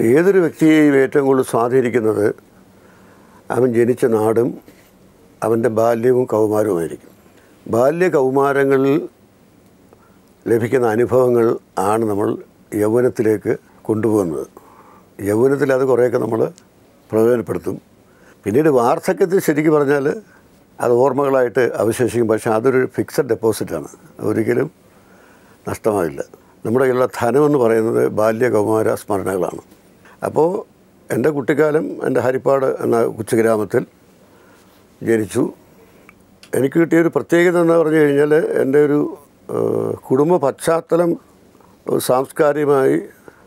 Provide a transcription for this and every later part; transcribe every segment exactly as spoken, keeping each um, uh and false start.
ഏതൊരു വ്യക്തിയെയും ഏറ്റവും കൂടുതൽ സ്വാധീനിക്കുന്നത് അവൻ ജനിച്ച നാടും അവൻ്റെ ബാല്യവും കൗമാരവുമായിരിക്കും. ബാല്യ കൗമാരങ്ങളിൽ ലഭിക്കുന്ന അനുഭവങ്ങൾ ആണ് നമ്മൾ യൗവനത്തിലേക്ക് കൊണ്ടുപോകുന്നത്. യൗവനത്തിൽ അത് കുറേയൊക്കെ നമ്മൾ പ്രയോജനപ്പെടുത്തും. പിന്നീട് വാർദ്ധക്യത്തിൽ ശരിക്കും പറഞ്ഞാൽ അത് ഓർമ്മകളായിട്ട് അവശേഷിക്കും. പക്ഷേ അതൊരു ഫിക്സഡ് ഡെപ്പോസിറ്റാണ്, ഒരിക്കലും നഷ്ടമാകില്ല. നമ്മുടെ കയ്യിലുള്ള ധനമെന്ന് പറയുന്നത് ബാല്യ കൗമാര സ്മരണകളാണ്. അപ്പോൾ എൻ്റെ കുട്ടിക്കാലം എൻ്റെ ഹരിപ്പാട് എന്ന കൊച്ചു ഗ്രാമത്തിൽ ജനിച്ചു. എനിക്ക് കിട്ടിയൊരു പ്രത്യേകത എന്ന് പറഞ്ഞു കഴിഞ്ഞാൽ എൻ്റെ ഒരു കുടുംബ പശ്ചാത്തലം സാംസ്കാരികമായി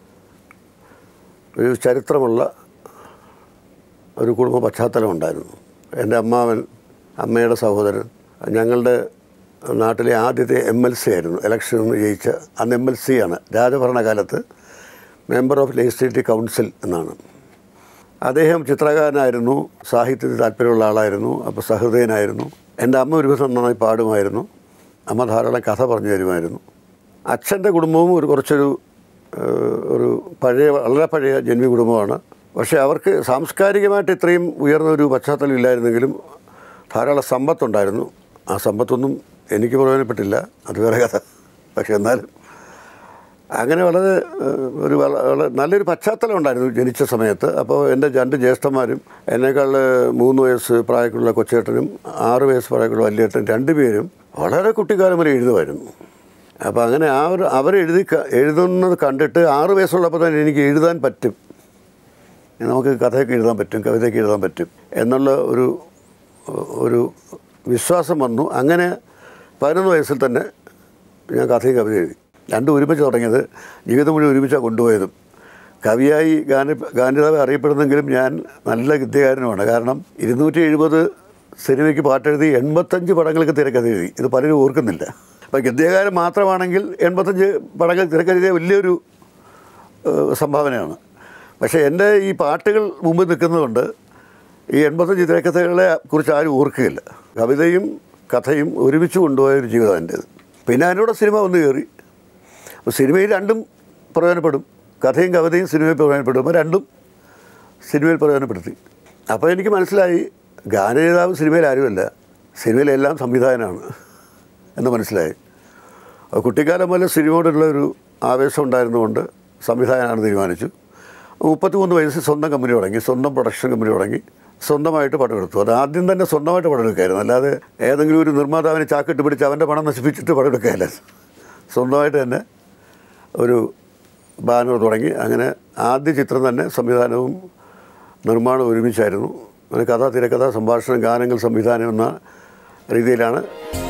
ഒരു ചരിത്രമുള്ള ഒരു കുടുംബ പശ്ചാത്തലം ഉണ്ടായിരുന്നു. എൻ്റെ അമ്മാവൻ, അമ്മയുടെ സഹോദരൻ, ഞങ്ങളുടെ നാട്ടിലെ ആദ്യത്തെ എം എൽ സി ആയിരുന്നു. ഇലക്ഷനിൽ നിന്ന് ജയിച്ച അന്ന് എം എൽ സി ആണ്, രാജഭരണകാലത്ത് മെമ്പർ ഓഫ് ലെജിസ്ലേറ്റീവ് കൗൺസിൽ എന്നാണ്. അദ്ദേഹം ചിത്രകാരനായിരുന്നു, സാഹിത്യത്തിൽ താല്പര്യമുള്ള ആളായിരുന്നു. അപ്പോൾ സഹൃദയനായിരുന്നു. എൻ്റെ അമ്മ ഒരു ദിവസം നന്നായി പാടുമായിരുന്നു. അമ്മ ധാരാളം കഥ പറഞ്ഞു തരുമായിരുന്നു. അച്ഛൻ്റെ കുടുംബവും ഒരു കുറച്ചൊരു ഒരു പഴയ വളരെ പഴയ ജന്മി കുടുംബമാണ്. പക്ഷേ അവർക്ക് സാംസ്കാരികമായിട്ട് ഇത്രയും ഉയർന്നൊരു പശ്ചാത്തലം ഇല്ലായിരുന്നെങ്കിലും ധാരാളം സമ്പത്തുണ്ടായിരുന്നു. ആ സമ്പത്തൊന്നും എനിക്ക് പ്രയോജനപ്പെട്ടില്ല, അത് വേറെ കഥ. പക്ഷേ എന്നാലും അങ്ങനെ വളരെ ഒരു വളരെ നല്ലൊരു പശ്ചാത്തലം ഉണ്ടായിരുന്നു ജനിച്ച സമയത്ത്. അപ്പോൾ എൻ്റെ രണ്ട് ജ്യേഷ്ഠന്മാരും എന്നേക്കാൾ മൂന്ന് വയസ്സ് പ്രായക്കുള്ള കൊച്ചേട്ടനും ആറ് വയസ്സ് പ്രായക്കുള്ള വലിയേട്ടനും രണ്ടുപേരും വളരെ കുട്ടിക്കാലം വരെ എഴുതുമായിരുന്നു. അപ്പോൾ അങ്ങനെ ആ ഒരു അവരെഴുതി എഴുതുന്നത് കണ്ടിട്ട് ആറ് വയസ്സുള്ളപ്പോൾ തന്നെ എനിക്ക് എഴുതാൻ പറ്റും, നമുക്ക് കഥയൊക്കെ എഴുതാൻ പറ്റും, കവിതയൊക്കെ എഴുതാൻ പറ്റും എന്നുള്ള ഒരു ഒരു വിശ്വാസം വന്നു. അങ്ങനെ പതിനൊന്ന് വയസ്സിൽ തന്നെ ഞാൻ കഥയും കവിത എഴുതി. രണ്ടും ഒരുമിച്ച് തുടങ്ങിയത്, ജീവിതം മുഴുവൻ ഒരുമിച്ചാണ് കൊണ്ടുപോയതും. കവിയായി ഗാന ഗാനരേതാവ് അറിയപ്പെടുന്നെങ്കിലും ഞാൻ നല്ല ഗദ്യകാരനുമാണ്. കാരണം ഇരുന്നൂറ്റി എഴുപത് സിനിമയ്ക്ക് പാട്ടെഴുതി എൺപത്തഞ്ച് പടങ്ങൾക്ക് തിരക്കഥ എഴുതി. ഇത് പലരും ഓർക്കുന്നില്ല. അപ്പോൾ ഗദ്യകാരൻ മാത്രമാണെങ്കിൽ എൺപത്തഞ്ച് പടങ്ങൾ തിരക്കഥ വലിയൊരു സംഭാവനയാണ്. പക്ഷേ എൻ്റെ ഈ പാട്ടുകൾ മുമ്പ് നിൽക്കുന്നതുകൊണ്ട് ഈ എൺപത്തഞ്ച് തിരക്കഥകളെ കുറിച്ച് ആരും ഓർക്കുകയില്ല. കവിതയും കഥയും ഒരുമിച്ച് കൊണ്ടുപോയൊരു ജീവിതം എൻ്റേത്. പിന്നെ അതിനോട് സിനിമ വന്നു കയറി. അപ്പോൾ സിനിമയിൽ രണ്ടും പ്രയോജനപ്പെടും, കഥയും കവിതയും സിനിമയിൽ പ്രയോജനപ്പെടും. അപ്പോൾ രണ്ടും സിനിമയിൽ പ്രയോജനപ്പെടുത്തി. അപ്പോൾ എനിക്ക് മനസ്സിലായി ഗാനരേതാവ് സിനിമയിൽ ആരുമല്ല, സിനിമയിലെല്ലാം സംവിധായകനാണ് എന്ന് മനസ്സിലായി. കുട്ടിക്കാലം മുതൽ സിനിമയോടുള്ളൊരു ആവേശം ഉണ്ടായിരുന്നുകൊണ്ട് സംവിധായകനാണെന്ന് തീരുമാനിച്ചു. മുപ്പത്തിമൂന്ന് വയസ്സിൽ സ്വന്തം കമ്പനി തുടങ്ങി, സ്വന്തം പ്രൊഡക്ഷൻ കമ്പനി തുടങ്ങി, സ്വന്തമായിട്ട് പടം എടുത്തു. അത് ആദ്യം തന്നെ സ്വന്തമായിട്ട് പടം എടുക്കായിരുന്നു, അല്ലാതെ ഏതെങ്കിലും ഒരു നിർമ്മാതാവിനെ ചാക്കിട്ട് പിടിച്ച് അവൻ്റെ പണം നശിപ്പിച്ചിട്ട് പടം എടുക്കുകയല്ല. സ്വന്തമായിട്ട് തന്നെ ഒരു ബാനർ തുടങ്ങി. അങ്ങനെ ആദ്യ ചിത്രം തന്നെ സംവിധാനവും നിർമ്മാണവും ഒരുമിച്ചായിരുന്നു. അങ്ങനെ കഥ, തിരക്കഥ, സംഭാഷണം, ഗാനങ്ങൾ, സംവിധാനം എന്ന രീതിയിലാണ്.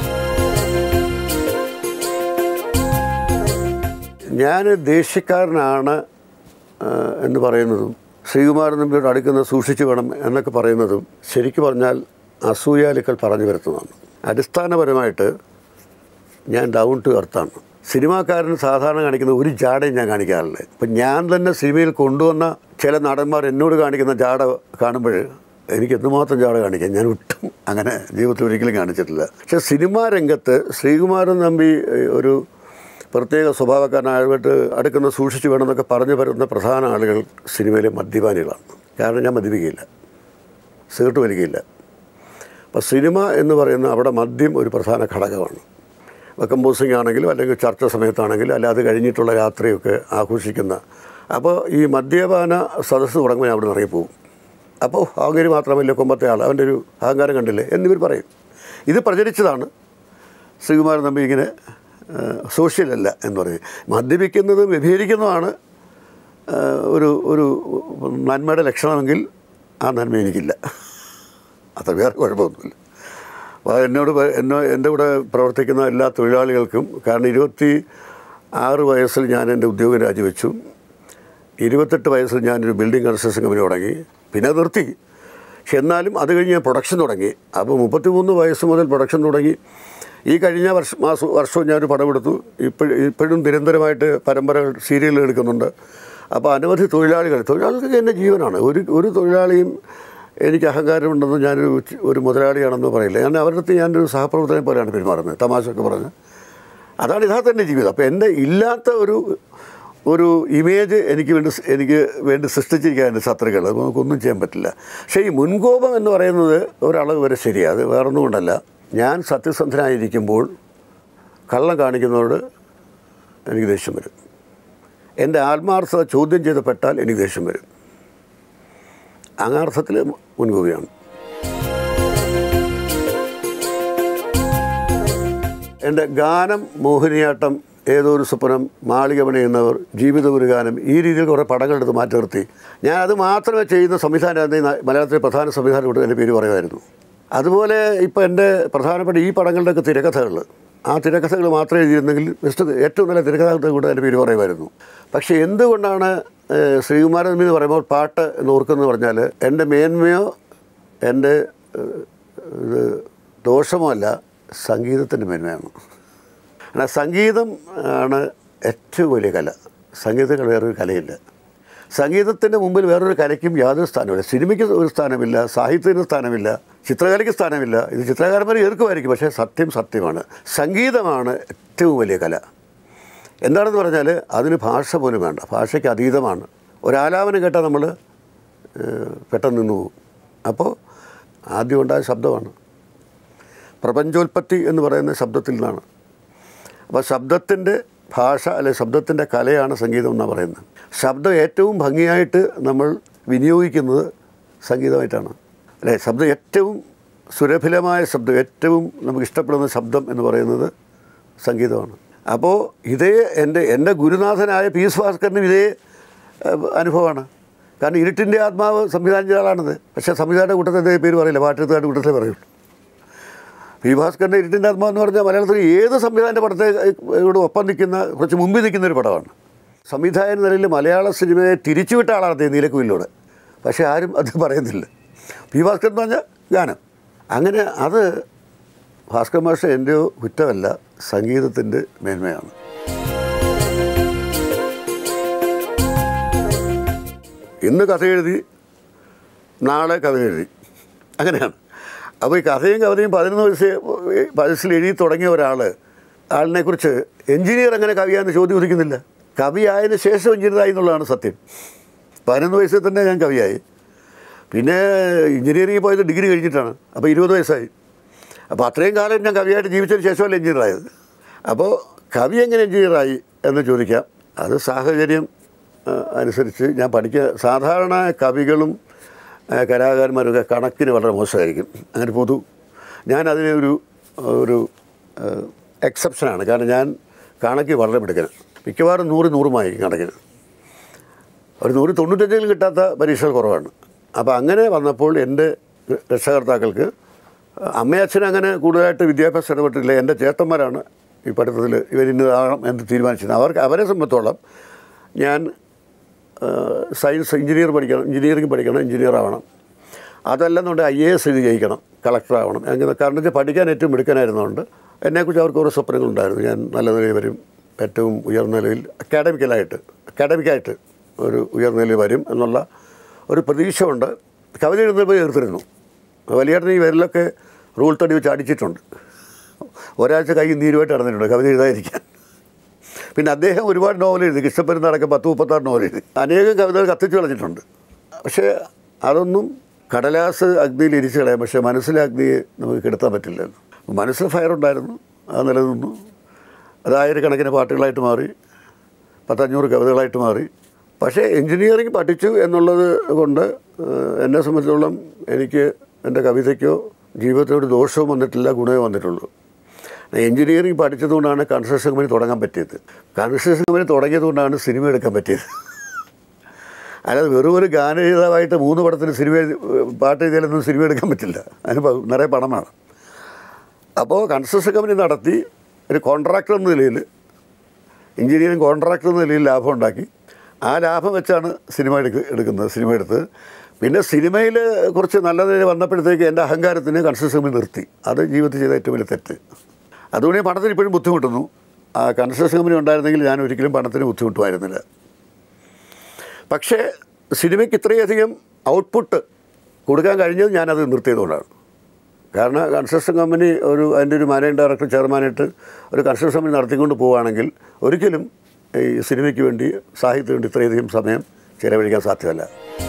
ഞാൻ ദേഷ്യക്കാരനാണ് എന്ന് പറയുന്നതും ശ്രീകുമാരൻ തമ്പിയോട് അടുക്കുന്നത് സൂക്ഷിച്ചു വേണം എന്നൊക്കെ പറയുന്നതും ശരിക്കും പറഞ്ഞാൽ അസൂയാലുക്കൾ പറഞ്ഞു വരുത്തുന്നതാണ്. അടിസ്ഥാനപരമായിട്ട് ഞാൻ ഡൗൺ ടു എർത്താണ്. സിനിമാക്കാരൻ സാധാരണ കാണിക്കുന്ന ഒരു ജാടയും ഞാൻ കാണിക്കാറില്ല. ഇപ്പം ഞാൻ തന്നെ സിനിമയിൽ കൊണ്ടുവന്ന ചില നടന്മാർ എന്നോട് കാണിക്കുന്ന ജാട കാണുമ്പോൾ എനിക്ക് എന്തുമാത്രം ജാട കാണിക്കാം, ഞാൻ ഒട്ടും അങ്ങനെ ജീവിതത്തിൽ ഒരിക്കലും കാണിച്ചിട്ടില്ല. പക്ഷേ സിനിമാ രംഗത്ത് ശ്രീകുമാരൻ തമ്പി ഒരു പ്രത്യേക സ്വഭാവക്കാരനായിട്ട് അടുക്കുന്ന സൂക്ഷിച്ചു വേണമെന്നൊക്കെ പറഞ്ഞു വരുന്ന പ്രധാന ആളുകൾ സിനിമയിലെ മദ്യപാനികളാണ്. കാരണം ഞാൻ മദ്യപിക്കുകയില്ല, സിഗരറ്റ് വലിക്കുകയില്ല. അപ്പോൾ സിനിമ എന്ന് പറയുന്ന അവിടെ മദ്യം ഒരു പ്രധാന ഘടകമാണ്. കമ്പോസിങ് ആണെങ്കിലും അല്ലെങ്കിൽ ചർച്ച സമയത്താണെങ്കിലും അല്ല അത് കഴിഞ്ഞിട്ടുള്ള രാത്രിയൊക്കെ ആഘോഷിക്കുന്ന. അപ്പോൾ ഈ മദ്യപാന സദസ്സ് തുടങ്ങുമ്പോൾ ഞാൻ അവിടെ നിന്ന് ഇറങ്ങിപ്പോവും. അപ്പോൾ അങ്ങനെ മാത്രമല്ല കൊമ്പത്തെ ആൾ, അവൻ്റെ ഒരു അഹങ്കാരം കണ്ടില്ലേ എന്നിവർ പറയും. ഇത് പ്രചരിച്ചതാണ് ശ്രീകുമാരൻ തമ്പി ഇങ്ങനെ സോഷ്യലല്ല എന്ന് പറയും. മദ്യപിക്കുന്നതും വ്യഭിചരിക്കുന്നതുമാണ് ഒരു ഒരു നന്മയുടെ ലക്ഷണമെങ്കിൽ ആ നന്മ എനിക്കില്ല, അത്ര വേറെ കുഴപ്പമൊന്നുമില്ല. അപ്പോൾ എന്നോട് എന്നോ എൻ്റെ കൂടെ പ്രവർത്തിക്കുന്ന എല്ലാ തൊഴിലാളികൾക്കും, കാരണം ഇരുപത്തി ആറ് വയസ്സിൽ ഞാൻ എൻ്റെ ഉദ്യോഗം രാജിവെച്ചു. ഇരുപത്തെട്ട് വയസ്സിൽ ഞാനൊരു ബിൽഡിംഗ് കൺസ്ട്രക്ഷൻ കമ്പനി തുടങ്ങി, പിന്നെ നിർത്തി. പക്ഷെ എന്നാലും അത് കഴിഞ്ഞ് ഞാൻ പ്രൊഡക്ഷൻ തുടങ്ങി. അപ്പോൾ മുപ്പത്തി മൂന്ന് വയസ്സ് മുതൽ പ്രൊഡക്ഷൻ തുടങ്ങി. ഈ കഴിഞ്ഞ വർഷം മാസം വർഷവും ഞാനൊരു പടമെടുത്തു. ഇപ്പോഴും ഇപ്പോഴും നിരന്തരമായിട്ട് പരമ്പരകൾ സീരിയലുകൾ എടുക്കുന്നുണ്ട്. അപ്പോൾ അനവധി തൊഴിലാളികൾ തൊഴിലാളികൾക്ക് എൻ്റെ ജീവനാണ്. ഒരു ഒരു തൊഴിലാളിയും എനിക്ക് അഹങ്കാരമുണ്ടെന്ന് ഞാനൊരു ഒരു മുതലാളിയാണെന്ന് പറയില്ല. ഞാൻ അവരുടെ അടുത്ത് ഞാനൊരു സഹപ്രവർത്തനം പോലെയാണ് പെരുമാറുന്നത്, തമാശയൊക്കെ പറഞ്ഞ്. അതാണ് യഥാർത്ഥ എൻ്റെ ജീവിതം. അപ്പോൾ എൻ്റെ ഇല്ലാത്ത ഒരു ഒരു ഇമേജ് എനിക്ക് വേണ്ടി എനിക്ക് വേണ്ടി സൃഷ്ടിച്ചിരിക്കുകയാണ് ശത്രുക്കൾ. അത് നമുക്കൊന്നും ചെയ്യാൻ പറ്റില്ല. പക്ഷേ ഈ മുൻകോപം എന്ന് പറയുന്നത് ഒരളവ് വരെ ശരിയാണ്. അത് വേറൊന്നും കൊണ്ടല്ല. ഞാൻ സത്യസന്ധനായിരിക്കുമ്പോൾ കള്ളം കാണിക്കുന്നതോട് എനിക്ക് ദേഷ്യം വരും. എൻ്റെ ആത്മാർത്ഥത ചോദ്യം ചെയ്തപ്പെട്ടാൽ എനിക്ക് ദേഷ്യം വരും. അങ്ങാർത്ഥത്തിൽ മുൻകോപിയാണ്. എൻ്റെ ഗാനം, മോഹിനിയാട്ടം, ഏതോ ഒരു സ്വപ്നം, മാളിക പണിയുന്നവർ, ജീവിത ഒരു ഗാനം, ഈ രീതിയിൽ കുറേ പടങ്ങളെടുത്ത് മാറ്റി നിർത്തി ഞാൻ അത് മാത്രമേ ചെയ്യുന്ന സംവിധാനം മലയാളത്തിലെ പ്രധാന സംവിധാനം കൊണ്ട് എൻ്റെ പേര് പറയുമായിരുന്നു. അതുപോലെ ഇപ്പോൾ എൻ്റെ പ്രധാനപ്പെട്ട ഈ പടങ്ങളുടെയൊക്കെ തിരക്കഥകൾ, ആ തിരക്കഥകൾ മാത്രമേ എഴുതിയിരുന്നെങ്കിൽ ബെസ്റ്റ് ഏറ്റവും നല്ല തിരക്കഥ കൂടെ എൻ്റെ പേര് പറയുമായിരുന്നു. പക്ഷേ എന്തുകൊണ്ടാണ് ശ്രീകുമാരൻ തമ്പി എന്ന് പറയുമ്പോൾ പാട്ട് എന്ന് ഓർക്കുന്നത് പറഞ്ഞാൽ എൻ്റെ മേന്മയോ എൻ്റെ ഇത് ദോഷമോ അല്ല, സംഗീതത്തിൻ്റെ മേന്മയാണ്. എന്നാൽ സംഗീതം ആണ് ഏറ്റവും വലിയ കല. സംഗീതത്തിൽ വേറൊരു കലയില്ല. സംഗീതത്തിൻ്റെ മുമ്പിൽ വേറൊരു കലയ്ക്കും യാതൊരു സ്ഥാനമില്ല. സിനിമയ്ക്ക് ഒരു സ്ഥാനമില്ല, സാഹിത്യത്തിന് സ്ഥാനമില്ല, ചിത്രകലയ്ക്ക് സ്ഥാനമില്ല. ഇത് ചിത്രകാരന്മാർ എതിർക്കുമായിരിക്കും, പക്ഷേ സത്യം സത്യമാണ്. സംഗീതമാണ് ഏറ്റവും വലിയ കല. എന്താണെന്ന് പറഞ്ഞാൽ അതിന് ഭാഷ പോലും വേണ്ട, ഭാഷയ്ക്ക് അതീതമാണ്. ഒരാലാപനം കേട്ടാൽ നമ്മൾ പെട്ടെന്ന് നിന്നു പോകും. അപ്പോൾ ആദ്യം ഉണ്ടായ ശബ്ദമാണ്. പ്രപഞ്ചോൽപ്പത്തി എന്ന് പറയുന്ന ശബ്ദത്തിൽ നിന്നാണ്. അപ്പോൾ ശബ്ദത്തിൻ്റെ ഭാഷ അല്ലെ ശബ്ദത്തിൻ്റെ കലയാണ് സംഗീതം എന്നാണ് പറയുന്നത്. ശബ്ദം ഏറ്റവും ഭംഗിയായിട്ട് നമ്മൾ വിനിയോഗിക്കുന്നത് സംഗീതമായിട്ടാണ് അല്ലേ. ശബ്ദം ഏറ്റവും സുരഭിലമായ ശബ്ദം, ഏറ്റവും നമുക്ക് ഇഷ്ടപ്പെടുന്ന ശബ്ദം എന്ന് പറയുന്നത് സംഗീതമാണ്. അപ്പോൾ ഇതേ എൻ്റെ എൻ്റെ ഗുരുനാഥനായ പി എസ് ഭാസ്കരനും ഇതേ അനുഭവമാണ്. കാരണം ഇരുട്ടിൻ്റെ ആത്മാവ് സംവിധാനം ചെയ്ത ആളാണിത്. പക്ഷേ സംവിധാനയുടെ കൂട്ടത്തിൻ്റെ പേര് പറയില്ല, പാട്ടെഴുത്തുകാരുടെ കൂട്ടത്തിലേ പറയുള്ളൂ. പി ഭാസ്കറിൻ്റെ ഇരുട്ടിൻ്റെ ആത്മാവ് എന്ന് പറഞ്ഞാൽ മലയാളത്തിൽ ഏത് സംവിധാനൻ്റെ പടത്തെ ഇവിടെ ഒപ്പം നിൽക്കുന്ന, കുറച്ച് മുമ്പിൽ നിൽക്കുന്നൊരു പടമാണ്. സംവിധായക നിലയിൽ മലയാള സിനിമയെ തിരിച്ചുവിട്ട ആളാണ് അദ്ദേഹം നീലക്കുയിലൂടെ. പക്ഷേ ആരും അത് പറയുന്നില്ല. പി ഭാസ്കരൻ എന്ന് പറഞ്ഞാൽ ഗാനം. അങ്ങനെ അത് ഭാസ്കർ മാഷ എൻ്റെയോ കുറ്റമല്ല, സംഗീതത്തിൻ്റെ മേന്മയാണ്. ഇന്ന് കഥ എഴുതി, നാളെ കഥ എഴുതി, അങ്ങനെയാണ്. അപ്പോൾ ഈ കഥയും കവിതയും പതിനൊന്ന് വയസ്സ് വയസ്സിൽ എഴുതി തുടങ്ങിയ ഒരാൾ ആളിനെക്കുറിച്ച് എഞ്ചിനീയർ എങ്ങനെ കവിയാന്ന് ചോദ്യം ഉദിക്കുന്നില്ല. കവിയായതിന് ശേഷം എഞ്ചിനീയറായി എന്നുള്ളതാണ് സത്യം. പതിനൊന്ന് വയസ്സിൽ തന്നെ ഞാൻ കവിയായി. പിന്നെ എഞ്ചിനീയറിംഗ് പോയത് ഡിഗ്രി കഴിഞ്ഞിട്ടാണ്. അപ്പോൾ ഇരുപത് വയസ്സായി. അപ്പോൾ അത്രയും കാലം ഞാൻ കവിയായിട്ട് ജീവിച്ചതിന് ശേഷമല്ല എഞ്ചിനീയറായത്. അപ്പോൾ കവി എങ്ങനെ എഞ്ചിനീയറായി എന്ന് ചോദിക്കാം. അത് സാഹചര്യം അനുസരിച്ച് ഞാൻ പഠിക്കുക. സാധാരണ കവികളും കലാകാരന്മാരൊക്കെ കണക്കിന് വളരെ മോശമായിരിക്കും. അങ്ങനെ പൊതു ഞാൻ അതിന് ഒരു ഒരു എക്സെപ്ഷനാണ്. കാരണം ഞാൻ കണക്ക് വളരെ മിടുക്കനാണ്. മിക്കവാറും നൂറ് നൂറുമായി കണക്കിന്. ഒരു നൂറ് തൊണ്ണൂറ്റഞ്ചെങ്കിലും കിട്ടാത്ത പരീക്ഷകൾ കുറവാണ്. അപ്പോൾ അങ്ങനെ വന്നപ്പോൾ എൻ്റെ രക്ഷകർത്താക്കൾക്ക്, അമ്മയച്ഛനും അങ്ങനെ കൂടുതലായിട്ട് വിദ്യാഭ്യാസം ഇടപെട്ടില്ല. എൻ്റെ ചേട്ടന്മാരാണ് ഈ പഠിത്തത്തിൽ ഇവരിന്നതാകണം എന്ന് തീരുമാനിച്ചത്. അവർക്ക് അവരെ സംബന്ധിച്ചോളം ഞാൻ സയൻസ് എഞ്ചിനീയർ പഠിക്കണം, എഞ്ചിനീയറിംഗ് പഠിക്കണം, എഞ്ചിനീയർ ആവണം. അതല്ലെന്നുണ്ട് ഐ എ എസ് എഴുതി ജയിക്കണം, കളക്ടറാവണം. അങ്ങനെ കാരണം വെച്ചാൽ പഠിക്കാൻ ഏറ്റവും മിടുക്കനായിരുന്നതുകൊണ്ട് എന്നെക്കുറിച്ച് അവർക്ക് ഓരോ സ്വപ്നങ്ങളുണ്ടായിരുന്നു. ഞാൻ നല്ല നിലയിൽ വരും, ഏറ്റവും ഉയർന്ന നിലയിൽ അക്കാഡമിക്കലായിട്ട് അക്കാഡമിക്കായിട്ട് ഒരു ഉയർന്ന നിലയിൽ വരും എന്നുള്ള ഒരു പ്രതീക്ഷ കൊണ്ട് കവിത എഴുതുന്നപ്പോൾ ചേർത്തിരുന്നു. വലിയേട്ടൻ ഈ വരലൊക്കെ റൂൾ തടി വെച്ച് അടിച്ചിട്ടുണ്ട്. ഒരാഴ്ച കൈ നീരുമായിട്ട് നടന്നിട്ടുണ്ട് കവിത എഴുതാതിരിക്കാൻ. പിന്നെ അദ്ദേഹം ഒരുപാട് നോവൽ എഴുതി. കൃഷ്ണപ്പെരുന്നാളൊക്കെ പത്ത് മുപ്പത്താറ് നോവൽ എഴുതി. അനേകം കവിതകൾ കത്തിച്ച് കളഞ്ഞിട്ടുണ്ട്. പക്ഷേ അതൊന്നും കടലാസ് അഗ്നിയിൽ ഇരിച്ച് കളയാം, പക്ഷേ മനസ്സിലെ അഗ്നിയെ നമുക്ക് കെടുത്താൻ പറ്റില്ലല്ലോ. മനസ്സിൽ ഫയറുണ്ടായിരുന്നു, അത് നിലനിന്നു. അത് ആയിരക്കണക്കിന് പാട്ടുകളായിട്ട് മാറി, പത്തഞ്ഞൂറ് കവിതകളായിട്ട് മാറി. പക്ഷേ എൻജിനീയറിംഗ് പഠിച്ചു എന്നുള്ളത് കൊണ്ട് എന്നെ സംബന്ധിച്ചോളം എനിക്ക് എൻ്റെ കവിതയ്ക്കോ ജീവിതത്തിനോട് ദോഷവും വന്നിട്ടില്ല, ഗുണമേ വന്നിട്ടുള്ളൂ. എൻജിനീയറിംഗ് പഠിച്ചതുകൊണ്ടാണ് കൺസ്ട്രക്ഷൻ കമ്പനി തുടങ്ങാൻ പറ്റിയത്. കൺസ്ട്രക്ഷൻ കമ്പനി തുടങ്ങിയതുകൊണ്ടാണ് സിനിമ എടുക്കാൻ പറ്റിയത്. അല്ലാതെ വെറും ഒരു ഗാനരചയിതാവായിട്ട് മൂന്ന് പടത്തിന് സിനിമ പാട്ട് എഴുതിയാലൊന്നും സിനിമ എടുക്കാൻ പറ്റില്ല. അതിന് നിറയെ പണമാണ്. അപ്പോൾ കൺസ്ട്രക്ഷൻ കമ്പനി നടത്തി ഒരു കോൺട്രാക്ടർ എന്ന നിലയിൽ, എഞ്ചിനീയറിംഗ് കോൺട്രാക്ടർ എന്ന നിലയിൽ ലാഭം ഉണ്ടാക്കി. ആ ലാഭം വെച്ചാണ് സിനിമ എടുക്ക എടുക്കുന്നത് സിനിമ എടുത്ത് പിന്നെ സിനിമയിൽ കുറച്ച് നല്ല നിലയിൽ വന്നപ്പോഴത്തേക്ക് എൻ്റെ അഹങ്കാരത്തിന് കൺസ്ട്രക്ഷൻ കമ്പനി നിർത്തി. അത് ജീവിതത്തിൽ ചെയ്ത ഏറ്റവും വലിയ തെറ്റ്. അതുകൊണ്ട് ഞാൻ പണത്തിന് ഇപ്പോഴും ബുദ്ധിമുട്ടുന്നു. ആ കൺസ്ട്രക്ഷൻ കമ്പനി ഉണ്ടായിരുന്നെങ്കിൽ ഞാൻ ഒരിക്കലും പണത്തിന് ബുദ്ധിമുട്ടുമായിരുന്നില്ല. പക്ഷേ സിനിമയ്ക്ക് ഇത്രയധികം ഔട്ട്പുട്ട് കൊടുക്കാൻ കഴിഞ്ഞത് ഞാനത് നിർത്തിയതുകൊണ്ടാണ്. കാരണം കൺസ്ട്രക്ഷൻ കമ്പനി ഒരു അതിൻ്റെ ഒരു മാനേജിംഗ് ഡയറക്ടർ ചെയർമാനായിട്ട് ഒരു കൺസ്ട്രക്ഷൻ കമ്പനി നടത്തിക്കൊണ്ട് പോവുകയാണെങ്കിൽ ഒരിക്കലും ഈ സിനിമയ്ക്ക് വേണ്ടി സാഹിത്യത്തിന് വേണ്ടി ഇത്രയധികം സമയം ചിലവഴിക്കാൻ സാധ്യമല്ല.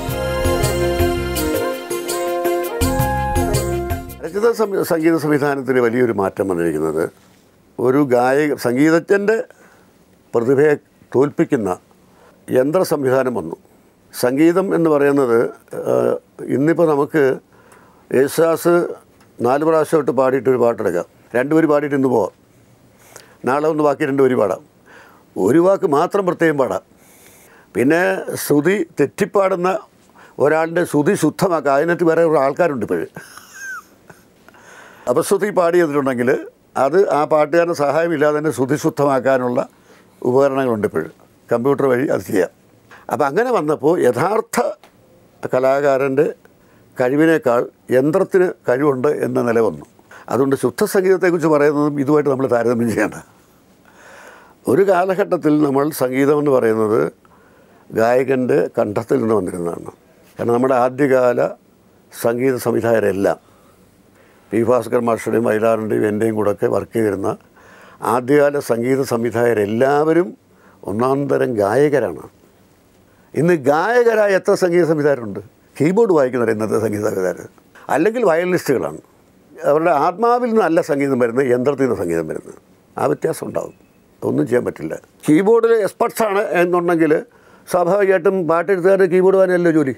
രചിത സംഗീത സംവിധാനത്തിന് വലിയൊരു മാറ്റം വന്നിരിക്കുന്നത് ഒരു ഗായക സംഗീതജ്ഞൻ്റെ പ്രതിഭയെ തോൽപ്പിക്കുന്ന യന്ത്ര സംവിധാനം വന്നു. സംഗീതം എന്ന് പറയുന്നത് ഇന്നിപ്പോൾ നമുക്ക് യേശുദാസ് നാല് പ്രാവശ്യമായിട്ട് പാടിയിട്ടൊരു പാട്ടെടുക്കാം, രണ്ട് വരി പാടിയിട്ട് ഇന്ന് പോവാം, നാളെ ഒന്ന് ബാക്കി രണ്ട് വരി പാടാം, ഒരു വാക്ക് മാത്രം പ്രത്യേകം പാടാം. പിന്നെ ശ്രുതി തെറ്റിപ്പാടുന്ന ഒരാളുടെ ശ്രുതി ശുദ്ധമാക്കുക, അതിനകത്ത് വേറെ ആൾക്കാരുണ്ട് ഇപ്പോഴും. അപശ്രുതി പാടിയതിട്ടുണ്ടെങ്കിൽ അത് ആ പാട്ടുകാരൻ്റെ സഹായമില്ലാതെ തന്നെ ശ്രുതി ശുദ്ധമാക്കാനുള്ള ഉപകരണങ്ങളുണ്ട് ഇപ്പോഴും, കമ്പ്യൂട്ടർ വഴി അത് ചെയ്യാം. അപ്പം അങ്ങനെ വന്നപ്പോൾ യഥാർത്ഥ കലാകാരൻ്റെ കഴിവിനേക്കാൾ യന്ത്രത്തിന് കഴിവുണ്ട് എന്ന നില വന്നു. അതുകൊണ്ട് ശുദ്ധ സംഗീതത്തെക്കുറിച്ച് പറയുന്നതും ഇതുമായിട്ട് നമ്മൾ താരതമ്യം ചെയ്യേണ്ട. ഒരു കാലഘട്ടത്തിൽ നമ്മൾ സംഗീതമെന്ന് പറയുന്നത് ഗായകൻ്റെ കണ്ഠത്തിൽ നിന്ന് വന്നിരുന്നതാണ്. കാരണം നമ്മുടെ ആദ്യകാല സംഗീത സംവിധായകരെല്ലാം പി ഭാസ്കർ മാസ്റ്ററുടെയും വയലാറിൻ്റെയും എൻ്റെയും കൂടെയൊക്കെ വർക്ക് ചെയ്തിരുന്ന ആദ്യകാല സംഗീത സംവിധായകരെല്ലാവരും ഒന്നാം തരം ഗായകരാണ്. ഇന്ന് ഗായകരായ എത്ര സംഗീത സംവിധായകരുണ്ട്? കീബോർഡ് വായിക്കുന്നവർ ഇന്നത്തെ സംഗീത സംവിധായകർ, അല്ലെങ്കിൽ വയലിനിസ്റ്റുകളാണ്. അവരുടെ ആത്മാവിൽ നിന്നല്ല സംഗീതം വരുന്നത്, യന്ത്രത്തിൽ നിന്ന് സംഗീതം വരുന്നത്. ആ വ്യത്യാസം ഉണ്ടാകും, ഒന്നും ചെയ്യാൻ പറ്റില്ല. കീബോർഡിൽ എക്സ്പെർട്സാണ് എന്നുണ്ടെങ്കിൽ സ്വാഭാവികമായിട്ടും പാട്ടെഴുത്തുകാരുടെ കീബോർഡ് വായനയല്ലോ ജോലി.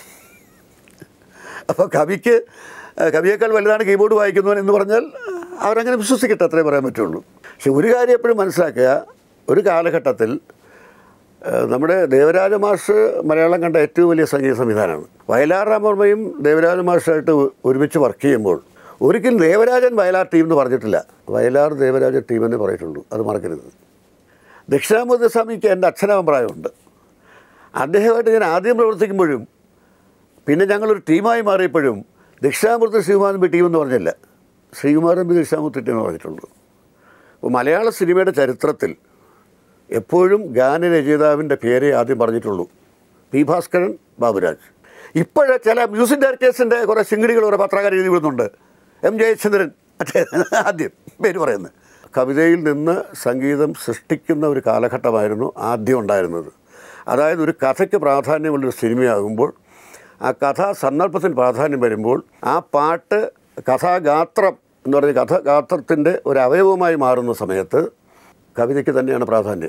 അപ്പോൾ കവിക്ക് കവിയേക്കാൾ വലുതാണ് കീബോർഡ് വായിക്കുന്നവൻ എന്ന് പറഞ്ഞാൽ അവരങ്ങനെ വിശ്വസിക്കട്ടെ, അത്രേ പറയാൻ പറ്റുള്ളൂ. പക്ഷെ ഒരു കാര്യം എപ്പോഴും മനസ്സിലാക്കുക, ഒരു കാലഘട്ടത്തിൽ നമ്മുടെ ദേവരാജ മാഷ് മലയാളം കണ്ട ഏറ്റവും വലിയ സംഗീത സംവിധാനമാണ്. വയലാർ രാമവർമ്മയും ദേവരാജ മാഷായിട്ട് ഒരുമിച്ച് വർക്ക് ചെയ്യുമ്പോൾ ഒരിക്കലും ദേവരാജൻ വയലാർ ടീം എന്ന് പറഞ്ഞിട്ടില്ല, വയലാർ ദേവരാജ ടീമെന്ന് പറഞ്ഞിട്ടുള്ളൂ. അത് മറക്കരുത്. ദക്ഷിണാമൂർത്തി സ്വാമിക്ക് എൻ്റെ അച്ഛനഭിപ്രായമുണ്ട്. അദ്ദേഹമായിട്ട് ഞാൻ ആദ്യം പ്രവർത്തിക്കുമ്പോഴും പിന്നെ ഞങ്ങളൊരു ടീമായി മാറിയപ്പോഴും ദക്ഷിണാമൂർത്തി ശ്രീകുമാരൻ തമ്പി ടീം എന്ന് പറഞ്ഞില്ല, ശ്രീകുമാരൻ തമ്പി ദക്ഷിണാമൂർത്തി ടീം എന്ന് പറഞ്ഞിട്ടുള്ളൂ. അപ്പോൾ മലയാള സിനിമയുടെ ചരിത്രത്തിൽ എപ്പോഴും ഗാനരചയിതാവിൻ്റെ പേരെ ആദ്യം പറഞ്ഞിട്ടുള്ളൂ, പി ഭാസ്കരൻ, ബാബുരാജ്. ഇപ്പോഴേ ചില മ്യൂസിക് ഡയറക്ടേഴ്സിൻ്റെ കുറേ ശിങ്കിടികൾ ഒരു പത്രക്കാർ എഴുതി വിടുന്നുണ്ട്, എം ജയചന്ദ്രൻ ആദ്യം പേര് പറയുന്നത്. കവിതയിൽ നിന്ന് സംഗീതം സൃഷ്ടിക്കുന്ന ഒരു കാലഘട്ടമായിരുന്നു ആദ്യം ഉണ്ടായിരുന്നത്. അതായത് ഒരു കഥയ്ക്ക് പ്രാധാന്യമുള്ളൊരു സിനിമയാകുമ്പോൾ ആ കഥാ സന്ദർഭത്തിന് പ്രാധാന്യം വരുമ്പോൾ ആ പാട്ട് കഥാഗാത്രം എന്ന് പറഞ്ഞ കഥാഗാത്രത്തിൻ്റെ ഒരു അവയവമായി മാറുന്ന സമയത്ത് കവിതയ്ക്ക് തന്നെയാണ് പ്രാധാന്യം.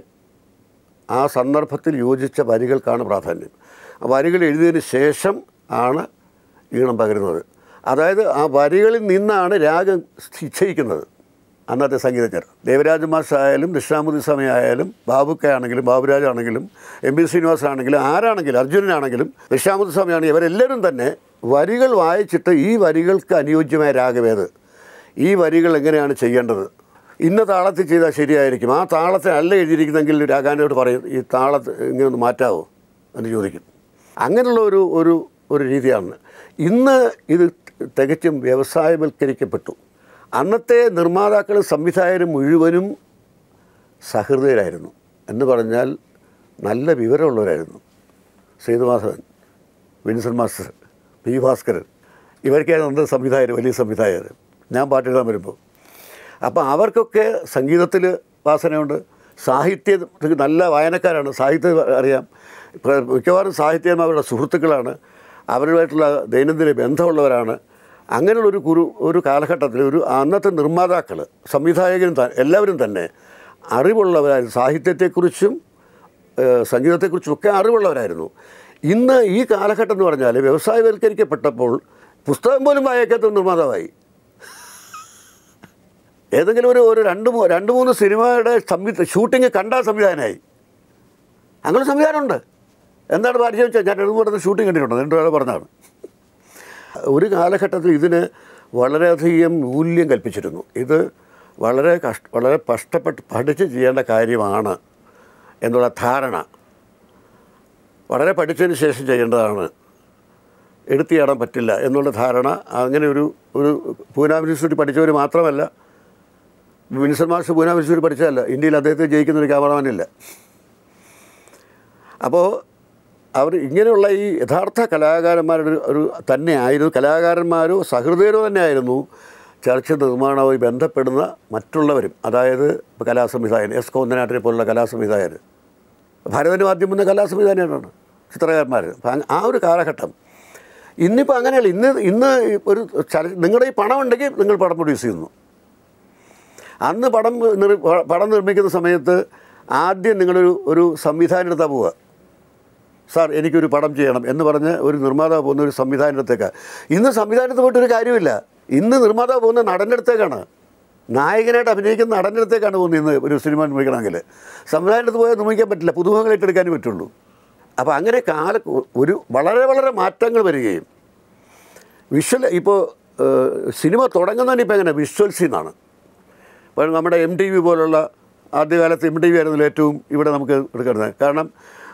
ആ സന്ദർഭത്തിൽ യോജിച്ച വരികൾക്കാണ് പ്രാധാന്യം. ആ വരികൾ എഴുതിയതിന് ശേഷം ആണ് ഈണം പകരുന്നത്. അതായത് ആ വരികളിൽ നിന്നാണ് രാഗം നിശ്ചയിക്കുന്നത് അന്നത്തെ സംഗീതജ്ഞർ. ദേവരാജ മാഷായാലും ദക്ഷിണാമൂർത്തി സ്വാമി ആയാലും ബാബുക്കയാണെങ്കിലും ബാബുരാജാണെങ്കിലും എം പി ശ്രീനിവാസനാണെങ്കിലും ആരാണെങ്കിലും അർജുനനാണെങ്കിലും ദക്ഷിണാമൂർത്തി സ്വാമിയാണെങ്കിലും ഇവരെല്ലാവരും തന്നെ വരികൾ വായിച്ചിട്ട് ഈ വരികൾക്ക് അനുയോജ്യമായ രാഗമേത്, ഈ വരികൾ എങ്ങനെയാണ് ചെയ്യേണ്ടത്, ഇന്ന താളത്തിൽ ചെയ്താൽ ശരിയായിരിക്കും, ആ താളത്തിൽ അല്ല എഴുതിയിരിക്കുന്നെങ്കിൽ രാഗാനോട് പറയും ഈ താളത്ത് ഇങ്ങനെ ഒന്ന് മാറ്റാവോ എന്ന് ചോദിക്കും. അങ്ങനെയുള്ള ഒരു ഒരു ഒരു രീതിയാണ്. ഇന്ന് ഇത് തികച്ചും വ്യവസായവൽക്കരിക്കപ്പെട്ടു. അന്നത്തെ നിർമ്മാതാക്കളും സംവിധായകരും മുഴുവനും സഹൃദയരായിരുന്നു എന്ന് പറഞ്ഞാൽ നല്ല വിവരമുള്ളവരായിരുന്നു. സേതുമാധവൻ, വിൻസെൻ്റ് മാസ്റ്റർ, പി ഭാസ്കരൻ, ഇവർക്കായിരുന്നു അന്നത്തെ സംവിധായകർ, വലിയ സംവിധായകർ. ഞാൻ പാട്ടെഴുതാൻ വരുമ്പോൾ അപ്പോൾ അവർക്കൊക്കെ സംഗീതത്തിൽ വാസനയുണ്ട്, സാഹിത്യത്തിൽ നല്ല വായനക്കാരാണ്, സാഹിത്യം അറിയാം. മിക്കവാറും സാഹിത്യം അവരുടെ സുഹൃത്തുക്കളാണ്, അവരുമായിട്ടുള്ള ദൈനംദിന ബന്ധമുള്ളവരാണ്. അങ്ങനെയുള്ളൊരു കുരു ഒരു കാലഘട്ടത്തിൽ ഒരു അന്നത്തെ നിർമ്മാതാക്കൾ സംവിധായകരും എല്ലാവരും തന്നെ അറിവുള്ളവരായിരുന്നു. സാഹിത്യത്തെക്കുറിച്ചും സംഗീതത്തെക്കുറിച്ചും ഒക്കെ അറിവുള്ളവരായിരുന്നു. ഇന്ന് ഈ കാലഘട്ടം എന്ന് പറഞ്ഞാൽ വ്യവസായവൽക്കരിക്കപ്പെട്ടപ്പോൾ പുസ്തകം പോലും വായിക്കാത്ത നിർമ്മാതാവായി. ഏതെങ്കിലും ഒരു ഒരു രണ്ട് രണ്ട് മൂന്ന് സിനിമയുടെ സംവിധ ഷൂട്ടിങ് കണ്ട സംവിധാനമായി. അങ്ങനെ സംവിധാനമുണ്ട്. എന്താണ് പരിചയം വെച്ചാൽ ഞാൻ എഴുതുമ്പോൾ ഷൂട്ടിങ് കണ്ടിട്ടുണ്ട്, രണ്ടു പറഞ്ഞാണ്. ഒരു കാലഘട്ടത്തിൽ ഇതിന് വളരെയധികം മൂല്യം കൽപ്പിച്ചിരുന്നു. ഇത് വളരെ കഷ്ട വളരെ കഷ്ടപ്പെട്ട് പഠിച്ച് ചെയ്യേണ്ട കാര്യമാണ് എന്നുള്ള ധാരണ, വളരെ പഠിച്ചതിന് ശേഷം ചെയ്യേണ്ടതാണ്, എടുത്തിയാടാൻ പറ്റില്ല എന്നുള്ള ധാരണ. അങ്ങനെ ഒരു ഒരു പൂന യൂണിവേഴ്സിറ്റി പഠിച്ചവർ മാത്രമല്ല, വിൻസെൻ്റ് മാസ്റ്റർ പൂന യൂണിവേഴ്സിറ്റി പഠിച്ചതല്ല, ഇന്ത്യയിൽ അദ്ദേഹത്തെ ജയിക്കുന്നൊരു ക്യാമറമാനില്ല. അപ്പോൾ അവർ ഇങ്ങനെയുള്ള ഈ യഥാർത്ഥ കലാകാരന്മാരുടെ ഒരു തന്നെ ആയിരുന്നു, കലാകാരന്മാരോ സഹൃദയരോ തന്നെ ആയിരുന്നു ചർച്ച നിർമ്മാണവുമായി ബന്ധപ്പെടുന്ന മറ്റുള്ളവരും. അതായത് ഇപ്പോൾ കലാസംവിധായകൻ എസ് കോന്നനാട്ടിനെ പോലുള്ള കലാസംവിധായകർ, ഭാരതൻ്റെ ആദ്യം മുന്നേ കലാസംവിധാനമാണ് ചിത്രകാരന്മാർ. അപ്പം ആ ഒരു കാലഘട്ടം. ഇന്നിപ്പോൾ അങ്ങനെയല്ല. ഇന്ന് ഇന്ന് ഒരു ചല നിങ്ങളുടെ ഈ പണം ഉണ്ടെങ്കിൽ നിങ്ങൾ പടം പ്രൊഡ്യൂസ് ചെയ്യുന്നു. അന്ന് പടം നിർ പടം നിർമ്മിക്കുന്ന സമയത്ത് ആദ്യം നിങ്ങളൊരു ഒരു സംവിധാനത്താണ് പോവുക. സാർ എനിക്കൊരു പടം ചെയ്യണം എന്ന് പറഞ്ഞ് ഒരു നിർമ്മാതാവ് പോകുന്ന ഒരു സംവിധാനത്തേക്കാണ്. ഇന്ന് സംവിധാനത്ത് പോയിട്ടൊരു കാര്യമില്ല. ഇന്ന് നിർമ്മാതാവ് പോകുന്ന നടൻ്റെ അടുത്തേക്കാണ്, നായകനായിട്ട് അഭിനയിക്കുന്ന നടൻ്റെ അടുത്തേക്കാണ് പോകുന്നത്. ഇന്ന് ഒരു സിനിമ നിർമ്മിക്കണമെങ്കിൽ സംവിധാനത്ത് പോയാൽ നിർമ്മിക്കാൻ പറ്റില്ല, പുതുമുഖങ്ങളായിട്ട് എടുക്കാനേ പറ്റുള്ളൂ. അപ്പോൾ അങ്ങനെ കാല ഒരു വളരെ വളരെ മാറ്റങ്ങൾ വരികയും വിഷ്വൽ ഇപ്പോൾ സിനിമ തുടങ്ങുന്നതിന് ഇപ്പോൾ എങ്ങനെ വിഷ്വൽസിൽ നിന്നാണ്. അപ്പോൾ നമ്മുടെ എം ടി വി പോലുള്ള ആദ്യകാലത്ത് എം ടി വി ആയിരുന്നല്ലോ ഏറ്റവും ഇവിടെ നമുക്ക് എടുക്കുന്നത്. കാരണം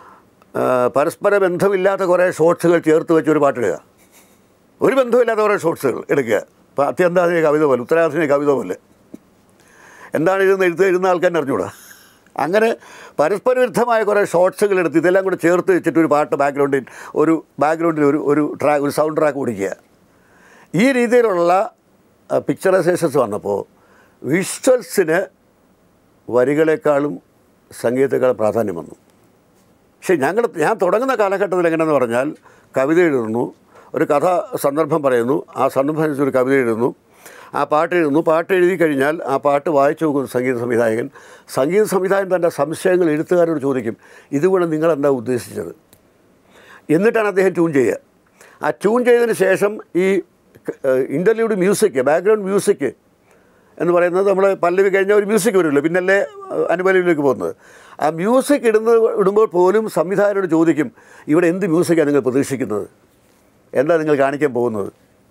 പരസ്പര ബന്ധമില്ലാത്ത കുറേ ഷോട്ട്സുകൾ ചേർത്ത് വെച്ച് ഒരു പാട്ടിടുക, ഒരു ബന്ധമില്ലാത്ത കുറേ ഷോട്ട്സുകൾ എടുക്കുക. ഇപ്പോൾ അത്യന്താധുനിക കവിത പോലെ, ഉത്തരാധുനിക കവിത പോലെ. എന്താണ് ഇരുന്ന് എഴുത്ത് എഴുതുന്ന ആൾക്കാരെ അറിഞ്ഞുകൂടാ. അങ്ങനെ പരസ്പര വിരുദ്ധമായ കുറേ ഷോട്ട്സുകൾ എടുത്ത് ഇതെല്ലാം കൂടെ ചേർത്ത് വെച്ചിട്ട് ഒരു പാട്ട് ബാക്ക്ഗ്രൗണ്ടിൽ ഒരു ബാക്ക്ഗ്രൗണ്ടിൽ ഒരു ഒരു ട്രാക്ക് ഒരു സൗണ്ട് ട്രാക്ക് ഓടിക്കുക. ഈ രീതിയിലുള്ള പിക്ചറൈസേഷൻസ് വന്നപ്പോൾ വിഷ്വൽസിന് വരികളെക്കാളും സംഗീതത്തെക്കാളും പ്രാധാന്യം വന്നു. പക്ഷേ ഞങ്ങൾ ഞാൻ തുടങ്ങുന്ന കാലഘട്ടത്തിൽ എങ്ങനെയെന്ന് പറഞ്ഞാൽ കവിത എഴുതുന്നു, ഒരു കഥ സന്ദർഭം പറയുന്നു, ആ സന്ദർഭം അനുസരിച്ച് ഒരു കവിത എഴുതുന്നു, ആ പാട്ട് എഴുതുന്നു. പാട്ട് എഴുതി കഴിഞ്ഞാൽ ആ പാട്ട് വായിച്ചു നോക്കുന്നു സംഗീത സംവിധായകൻ. സംഗീത സംവിധായകൻ തൻ്റെ സംശയങ്ങൾ എഴുത്തുകാരോട് ചോദിക്കും, ഇതുകൊണ്ട് നിങ്ങളെന്താ ഉദ്ദേശിച്ചത്, എന്നിട്ടാണ് അദ്ദേഹം ട്യൂൺ ചെയ്യുക. ആ ട്യൂൺ ചെയ്തതിന് ശേഷം ഈ ഇൻ്റർലൂഡ് മ്യൂസിക്, ബാക്ക്ഗ്രൗണ്ട് മ്യൂസിക് എന്ന് പറയുന്നത് നമ്മൾ പല്ലവി കഴിഞ്ഞാൽ ഒരു മ്യൂസിക് വരുമല്ലോ, പിന്നല്ലേ അനുപല്ലവിയിലേക്ക് പോകുന്നത്. ആ മ്യൂസിക് ഇടുന്നത് ഇടുമ്പോൾ പോലും സംവിധായകരോട് ചോദിക്കും, ഇവിടെ എന്ത് മ്യൂസിക്കാണ് നിങ്ങൾ പ്രതീക്ഷിക്കുന്നത്, എന്താ നിങ്ങൾ കാണിക്കാൻ പോകുന്നത്.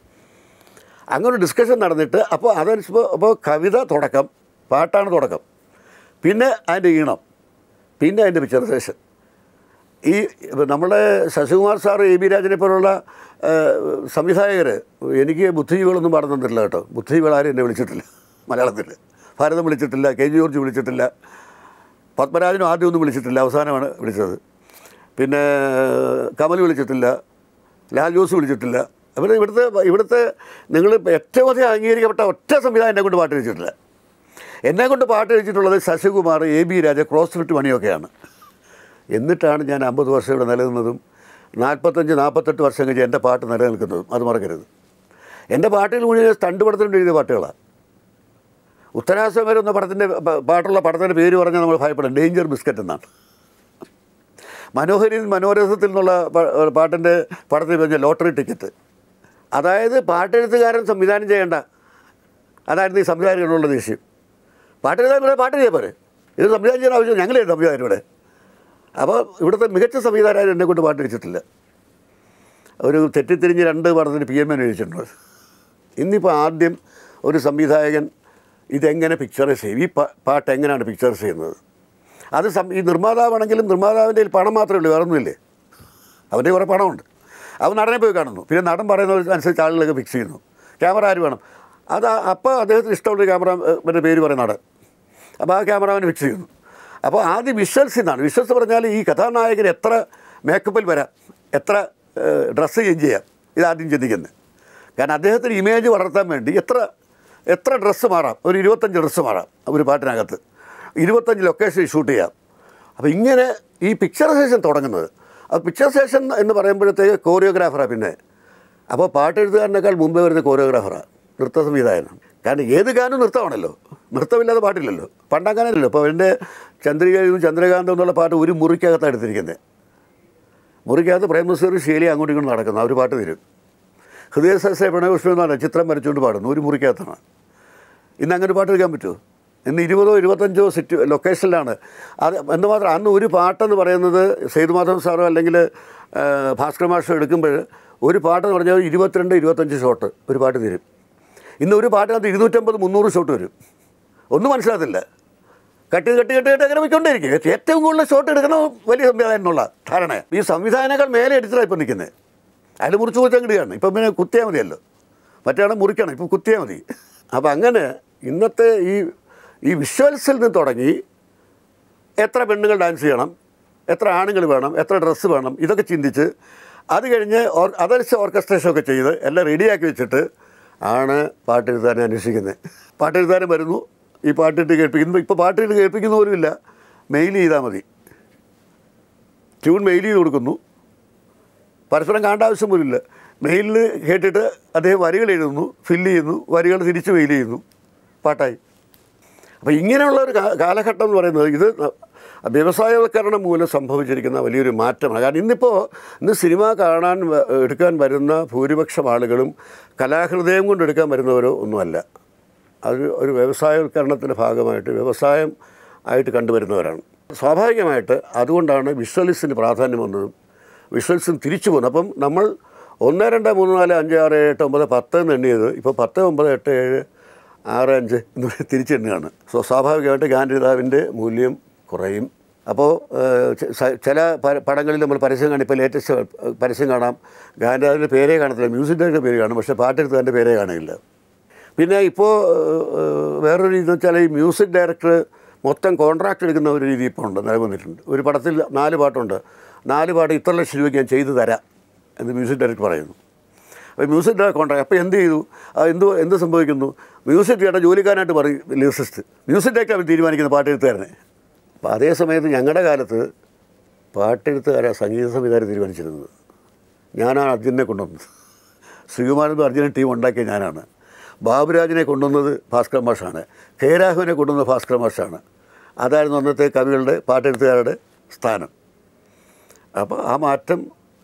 അങ്ങനെ ഡിസ്കഷൻ നടന്നിട്ട് അപ്പോൾ അതനുസരിച്ച് അപ്പോൾ കവിത തുടക്കം, പാട്ടാണ് തുടക്കം, പിന്നെ അതിൻ്റെ ഈണം, പിന്നെ അതിൻ്റെ പിക്ചറൈസേഷൻ. ഈ നമ്മുടെ ശശികുമാർ സാർ, എ ബി രാജനെ പോലുള്ള സംവിധായകർ എനിക്ക് ബുദ്ധിജീവികളൊന്നും പറഞ്ഞു തന്നിട്ടില്ല കേട്ടോ. ബുദ്ധിജീവികൾ ആരും എന്നെ വിളിച്ചിട്ടില്ല മലയാളത്തിൽ. ഭാരതം വിളിച്ചിട്ടില്ല, കെ ജി ജോർജ് വിളിച്ചിട്ടില്ല, പത്മരാജനും ആദ്യമൊന്നും വിളിച്ചിട്ടില്ല, അവസാനമാണ് വിളിച്ചത്. പിന്നെ കമൽ വിളിച്ചിട്ടില്ല, ലാൽ ജോസ് വിളിച്ചിട്ടില്ല. അപ്പോൾ ഇവിടുത്തെ ഇവിടുത്തെ നിങ്ങൾ ഏറ്റവും അധികം അംഗീകരിക്കപ്പെട്ട ഒറ്റ സംവിധാനം എന്നെ കൊണ്ട് പാട്ട് എഴുതിച്ചിട്ടില്ല. എന്നെ കൊണ്ട് പാട്ട് എഴുതിയിട്ടുള്ളത് Sasikumar, A B Raja, cross ഫിറ്റ് മണിയൊക്കെയാണ്. എന്നിട്ടാണ് ഞാൻ അമ്പത് വർഷം ഇവിടെ നിലനിന്നതും നാൽപ്പത്തഞ്ച് നാൽപ്പത്തെട്ട് വർഷം കഴിഞ്ഞ് എൻ്റെ പാട്ട് നിലനിൽക്കുന്നതും. അത് മറക്കരുത്. എൻ്റെ പാട്ടുകൾ മുഴുവൻ സ്റ്റണ്ട് പടത്തിനുണ്ട് എഴുതിയ പാട്ടുകളാണ്. ഉത്തരാസമരം എന്ന പടത്തിൻ്റെ പാട്ടുള്ള പടത്തിൻ്റെ പേര് പറഞ്ഞാൽ നമ്മൾ ഭയപ്പെടും, ഡേഞ്ചർ ബിസ്ക്കറ്റ് എന്നാണ്. മനോഹരി മനോരഥത്തിൽ നിന്നുള്ള പാട്ടിൻ്റെ പടത്തിൽ പറഞ്ഞ ലോട്ടറി ടിക്കറ്റ്. അതായത് പാട്ടെഴുത്തുകാരൻ സംവിധാനം ചെയ്യേണ്ട, അതായിരുന്നു ഈ സംവിധാനങ്ങളുള്ള ദേഷ്യം. പാട്ടെഴുതാൻ ഇവിടെ പാട്ട് ചെയ്യാൻ പോരെ, ഇത് സംവിധാനം ചെയ്യാൻ ആവശ്യം ഞങ്ങളെ സംവിധാനം ഇവിടെ. അപ്പോൾ ഇവിടുത്തെ മികച്ച സംവിധാനം എന്നെ കൊണ്ട് പാട്ട് എഴുതിച്ചിട്ടില്ല. ഒരു തെറ്റിത്തിരിഞ്ഞ് രണ്ട് പടത്തിന് പി എം എൻ എഴുതിച്ചിട്ടുണ്ട്. ഇന്നിപ്പോൾ ആദ്യം ഒരു സംവിധായകൻ ഇതെങ്ങനെ പിക്ചറൈസ് ചെയ്യും, ഈ പാട്ട് എങ്ങനെയാണ് പിക്ചറൈസ് ചെയ്യുന്നത്. അത് ഈ നിർമ്മാതാവാണെങ്കിലും നിർമ്മാതാവിൻ്റെ പണം മാത്രമേ ഉള്ളൂ, വേറൊന്നുമില്ലേ. അവൻ്റെ കുറേ പണമുണ്ട്, അവൻ നടനെ പോയി കാണുന്നു, പിന്നെ നടൻ പറയുന്നതനുസരിച്ച് ആളുകളൊക്കെ ഫിക്സ് ചെയ്യുന്നു. ക്യാമറ ആര് വേണം, അത് അപ്പോൾ അദ്ദേഹത്തിന് ഇഷ്ടമുള്ള ക്യാമറ പേര് പറയുന്ന നടൻ, അപ്പോൾ ആ ക്യാമറാവിനെ ഫിക്സ് ചെയ്യുന്നു. അപ്പോൾ ആദ്യം വിഷ്വൽസ് എന്നാണ്. വിഷ്വൽസ് പറഞ്ഞാൽ ഈ കഥാനായകന് എത്ര മേക്കപ്പിൽ വരാം, എത്ര ഡ്രസ്സ് ചേഞ്ച് ചെയ്യാം, ഇതാദ്യം ചിന്തിക്കുന്നത്. കാരണം അദ്ദേഹത്തിന് ഇമേജ് വളർത്താൻ വേണ്ടി എത്ര എത്ര ഡ്രസ്സ് മാറാം, ഒരു ഇരുപത്തഞ്ച് ഡ്രസ്സ് മാറാം ഒരു പാട്ടിനകത്ത്, ഇരുപത്തഞ്ച് ലൊക്കേഷൻ ഷൂട്ട് ചെയ്യാം. അപ്പോൾ ഇങ്ങനെ ഈ പിക്ചറൈസേഷൻ തുടങ്ങുന്നത്. അപ്പോൾ പിക്ചറൈസേഷൻ എന്ന് പറയുമ്പോഴത്തേക്ക് കോറിയോഗ്രാഫറാണ്. പിന്നെ അപ്പോൾ പാട്ടെഴുത്തുകാരനേക്കാൾ മുമ്പേ വരുന്ന കോറിയോഗ്രാഫറാണ്, നൃത്ത സംവിധായകനാണ്. കാരണം ഏത് ഗാനം നൃത്തമാണല്ലോ, നൃത്തമില്ലാതെ പാട്ടില്ലല്ലോ. പണ്ടങ്ങനെയല്ലോ. ഇപ്പോൾ എൻ്റെ ചന്ദ്രികയും ചന്ദ്രകാന്തം എന്നുള്ള പാട്ട് ഒരു മുറിക്കകത്താണ് എടുത്തിരിക്കുന്നത്. മുറിക്കകത്ത് പ്രേംനസീർ ശൈലി അങ്ങോട്ടും ഇങ്ങോട്ടും നടക്കുന്നു, അവർ പാട്ട് തരും. ഹൃദയസഹസ്ര പ്രണയപുഷ്പം എന്ന് പറഞ്ഞാൽ ചിത്രം വരച്ചുകൊണ്ട് പാടുന്നു, ഒരു മുറിക്കകത്താണ്. ഇന്ന് അങ്ങനെ പാട്ട് എടുക്കാൻ പറ്റുമോ? ഇന്ന് ഇരുപതോ ഇരുപത്തഞ്ചോ സിറ്റ് ലൊക്കേഷനിലാണ്. അത് എന്ന് മാത്രം അന്ന് ഒരു പാട്ടെന്ന് പറയുന്നത് സേതുമാധവൻ സാറോ അല്ലെങ്കിൽ ഭാസ്കർ മാഷോ എടുക്കുമ്പോൾ ഒരു പാട്ടെന്ന് പറഞ്ഞാൽ ഇരുപത്തിരണ്ട് ഇരുപത്തഞ്ച് ഷോട്ട് ഒരു പാട്ട് തരും. ഇന്ന് ഒരു പാട്ടിനകത്ത് ഇരുന്നൂറ്റമ്പത് മുന്നൂറ് ഷോട്ട് വരും. ഒന്നും മനസ്സിലാകത്തില്ല. കട്ട് കട്ട് കട്ട് കട്ട് അങ്ങനെ പോയിക്കൊണ്ടേയിരിക്കും. ഏറ്റവും കൂടുതൽ ഷോട്ട് എടുക്കുന്ന വലിയ സംവിധാനം എന്നുള്ള ധാരണ. ഈ സംവിധാനങ്ങൾ മേലെ എടുത്തിട്ടാണ് ഇപ്പോൾ നിൽക്കുന്നത്. അതിൽ മുറിച്ച് കുറിച്ചാൽ കിട്ടുകയാണ്. ഇപ്പം പിന്നെ കുത്തിയാൽ മതിയല്ലോ, മറ്റാണ് മുറിക്കണം, ഇപ്പം കുത്തിയാൽ മതി. അപ്പം അങ്ങനെ ഇന്നത്തെ ഈ ഈ വിഷ്വൽസിൽ നിന്ന് തുടങ്ങി എത്ര പെണ്ണുങ്ങൾ ഡാൻസ് ചെയ്യണം, എത്ര ആണുങ്ങൾ വേണം, എത്ര ഡ്രസ്സ് വേണം, ഇതൊക്കെ ചിന്തിച്ച് അത് കഴിഞ്ഞ് അതനുസരിച്ച് ഓർക്കസ്ട്രേഷനൊക്കെ ചെയ്ത് എല്ലാം റെഡിയാക്കി വെച്ചിട്ട് ആണ് പാട്ടെഴുതാനെ അന്വേഷിക്കുന്നത്. പാട്ടെഴുതാനും വരുന്നു, ഈ പാട്ടിട്ട് കേൾപ്പിക്കുന്നു. ഇപ്പോൾ പാട്ടിട്ട് കേൾപ്പിക്കുന്ന പോലുമില്ല, മെയിൽ ചെയ്താൽ മതി. ട്യൂൺ മെയിൽ ചെയ്ത് കൊടുക്കുന്നു. പരസ്പരം കാണേണ്ട ആവശ്യം പോലില്ല. മെയിലിൽ കേട്ടിട്ട് അദ്ദേഹം വരികൾ എഴുതുന്നു, ഫില്ല് ചെയ്യുന്നു, വരികൾ തിരിച്ച് മെയിൽ ചെയ്യുന്നു, പാട്ടായി. അപ്പോൾ ഇങ്ങനെയുള്ള ഒരു കാലഘട്ടം എന്ന് പറയുന്നത് ഇത് വ്യവസായവൽക്കരണം മൂലം സംഭവിച്ചിരിക്കുന്ന വലിയൊരു മാറ്റമാണ്. കാരണം ഇന്നിപ്പോൾ ഇന്ന് സിനിമ കാണാൻ എടുക്കാൻ വരുന്ന ഭൂരിപക്ഷം ആളുകളും കലാഹൃദയം കൊണ്ട് എടുക്കാൻ വരുന്നവരോ ഒന്നുമല്ല. അത് ഒരു വ്യവസായവൽക്കരണത്തിൻ്റെ ഭാഗമായിട്ട് വ്യവസായം ആയിട്ട് കണ്ടുവരുന്നവരാണ്. സ്വാഭാവികമായിട്ട് അതുകൊണ്ടാണ് വിഷ്വലിസ്റ്റിന് പ്രാധാന്യം വന്നതും വിഷ്വൽസിന് തിരിച്ചു പോകുന്നത്. അപ്പം നമ്മൾ ഒന്ന് രണ്ട് മൂന്ന് നാല് അഞ്ച് ആറ് എട്ട് ഒമ്പത് പത്ത് എന്ന് എണ്ണിയത് ഇപ്പോൾ പത്ത് ഒമ്പത് എട്ട് ഏഴ് ആറ് അഞ്ച് എന്ന് തിരിച്ചെണ്ണുകയാണ്. സോ സ്വാഭാവികമായിട്ട് ഗാന്ധിതാവിൻ്റെ മൂല്യം കുറയും. അപ്പോൾ ചില പടങ്ങളിൽ നമ്മൾ പരസ്യം കാണും. ഇപ്പോൾ ലേറ്റസ്റ്റ് പരസ്യം കാണാം, ഗാന്ധിതാവിൻ്റെ പേരേ കാണത്തില്ല, മ്യൂസിക് ഡയറക്ടറുടെ പേര് കാണും, പക്ഷേ പാട്ടെടുത്തതിൻ്റെ പേരേ കാണില്ല. പിന്നെ ഇപ്പോൾ വേറൊരു രീതി എന്ന് വെച്ചാൽ ഈ മ്യൂസിക് ഡയറക്ടർ മൊത്തം കോൺട്രാക്റ്റ് എടുക്കുന്ന ഒരു രീതി ഇപ്പോൾ ഉണ്ട്, നിലനിന്നിട്ടുണ്ട്. ഒരു പടത്തിൽ നാല് പാട്ടുണ്ട്, നാല് പാട്ട് ഇത്ര ലക്ഷം രൂപയ്ക്ക് ഞാൻ ചെയ്തു തരാം എന്ന് മ്യൂസിക് ഡയറക്ടർ പറയുന്നു. അപ്പോൾ മ്യൂസിക് ഡയറക്ടർ കോൺട്രാക്ട് അപ്പോൾ എന്ത് ചെയ്തു, എന്ത് എന്ത് സംഭവിക്കുന്നു, മ്യൂസിക് ഡയറക്ടർ ജോലിക്കാരനായിട്ട് പറയും ലിറിസിസ്റ്റ്, മ്യൂസിക് ഡയറക്ടർ അവർ തീരുമാനിക്കുന്ന പാട്ടെഴുത്തുകാരനെ. അപ്പോൾ അതേ സമയത്ത് ഞങ്ങളുടെ കാലത്ത് പാട്ടെഴുത്തുകാരാണ് സംഗീത സംവിധാനം തീരുമാനിച്ചിരുന്നത്. ഞാനാണ് അർജുനെ കൊണ്ടുവന്നത്. ശ്രീകുമാരനും അർജുനൻ ടീം ഉണ്ടാക്കിയ ഞാനാണ്. ബാബുരാജിനെ കൊണ്ടുവന്നത് ഭാസ്കര മാഷാണ്. കെ രാഘവനെ കൊണ്ടുവന്നത് ഭാസ്കര മാഷാണ്. അതായിരുന്നു അന്നത്തെ കവികളുടെ പാട്ടെഴുത്തുകാരുടെ സ്ഥാനം. അപ്പോൾ ആ മാറ്റം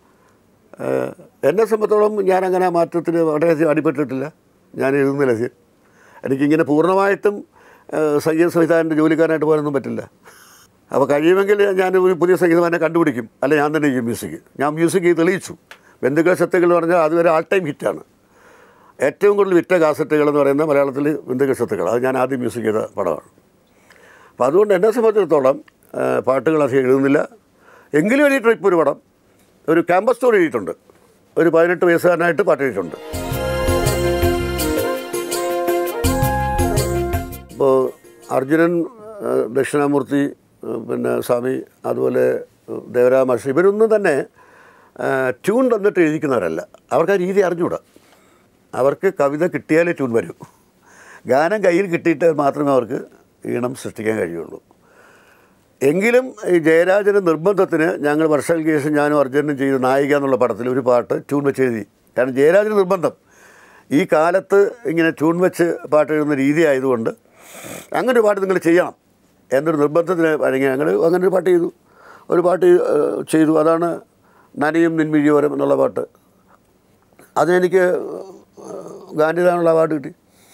എന്നെ സംബന്ധിച്ചോളം ഞാനങ്ങനെ ആ മാറ്റത്തിന് വളരെയധികം അടിപ്പെട്ടിട്ടില്ല. ഞാൻ എഴുതുന്നില്ല. എനിക്കിങ്ങനെ പൂർണ്ണമായിട്ടും സംഗീത സംവിധാനത്തിൻ്റെ ജോലിക്കാരനായിട്ട് പോകാനൊന്നും പറ്റില്ല. അപ്പോൾ കഴിയുമെങ്കിൽ ഞാൻ ഒരു പുതിയ സംഗീതമാനെ കണ്ടുപിടിക്കും, അല്ല ഞാൻ തന്നെ ചെയ്യും മ്യൂസിക്. ഞാൻ മ്യൂസിക് തെളിയിച്ചു. ബന്ധുക്കൾ ശക്തികൾ എന്ന് പറഞ്ഞാൽ അതുവരെ ആൾ ടൈം ഹിറ്റാണ്. ഏറ്റവും കൂടുതൽ വിറ്റ കാസറ്റുകൾ എന്ന് പറയുന്നത് മലയാളത്തിൽ ബന്ധുക്കൾ ശക്തികൾ. അത് ഞാൻ ആദ്യം മ്യൂസിക് ചെയ്ത പടമാണ്. അപ്പോൾ അതുകൊണ്ട് എന്നെ സംബന്ധിച്ചിടത്തോളം പാട്ടുകൾ അധികം എഴുതുന്നില്ല. എങ്കിലും എഴുതിയിട്ടുണ്ട്. ഇപ്പോൾ ഒരു പടം, ഒരു ക്യാമ്പസ് സ്റ്റോറി എഴുതിയിട്ടുണ്ട്. ഒരു പതിനെട്ട് വയസ്സുകാരനായിട്ട് പാട്ട് എഴുതിയിട്ടുണ്ട്. ഇപ്പോൾ അർജുനൻ, ദക്ഷിണാമൂർത്തി, പിന്നെ സ്വാമി, അതുപോലെ ദേവരാജ മാഷ്, ഇവരൊന്നും തന്നെ ട്യൂൺ തന്നിട്ട് എഴുതിക്കുന്നവരല്ല. അവർക്ക് ആ രീതി അറിഞ്ഞൂടാ. അവർക്ക് കവിത കിട്ടിയാലേ ട്യൂൺ വരൂ. ഗാനം കയ്യിൽ കിട്ടിയിട്ട് മാത്രമേ അവർക്ക് ഈണം സൃഷ്ടിക്കാൻ കഴിയുള്ളൂ. എങ്കിലും ഈ ജയരാജൻ്റെ നിർബന്ധത്തിന് ഞങ്ങൾ വർഷങ്ങൾക്ക് ശേഷം ഞാനും അർജുനും ചെയ്ത നായിക എന്നുള്ള പടത്തിൽ ഒരു പാട്ട് ട്യൂൺ വെച്ച് എഴുതി. കാരണം ജയരാജന് നിർബന്ധം ഈ കാലത്ത് ഇങ്ങനെ ട്യൂൺ വെച്ച് പാട്ട് എഴുതുന്ന രീതി ആയതുകൊണ്ട് അങ്ങനെ ഒരു പാട്ട് നിങ്ങൾ ചെയ്യണം എന്നൊരു നിർബന്ധത്തിന് വഴങ്ങി ഞങ്ങൾ അങ്ങനെ ഒരു പാട്ട് ചെയ്തു. ഒരു പാട്ട് ചെയ്തു. അതാണ് നനയും നിൻമിഴിയോരം എന്നുള്ള പാട്ട്. അതിനെനിക്ക് ഗാന്ധിതാനുള്ള അവാർഡ് കിട്ടി.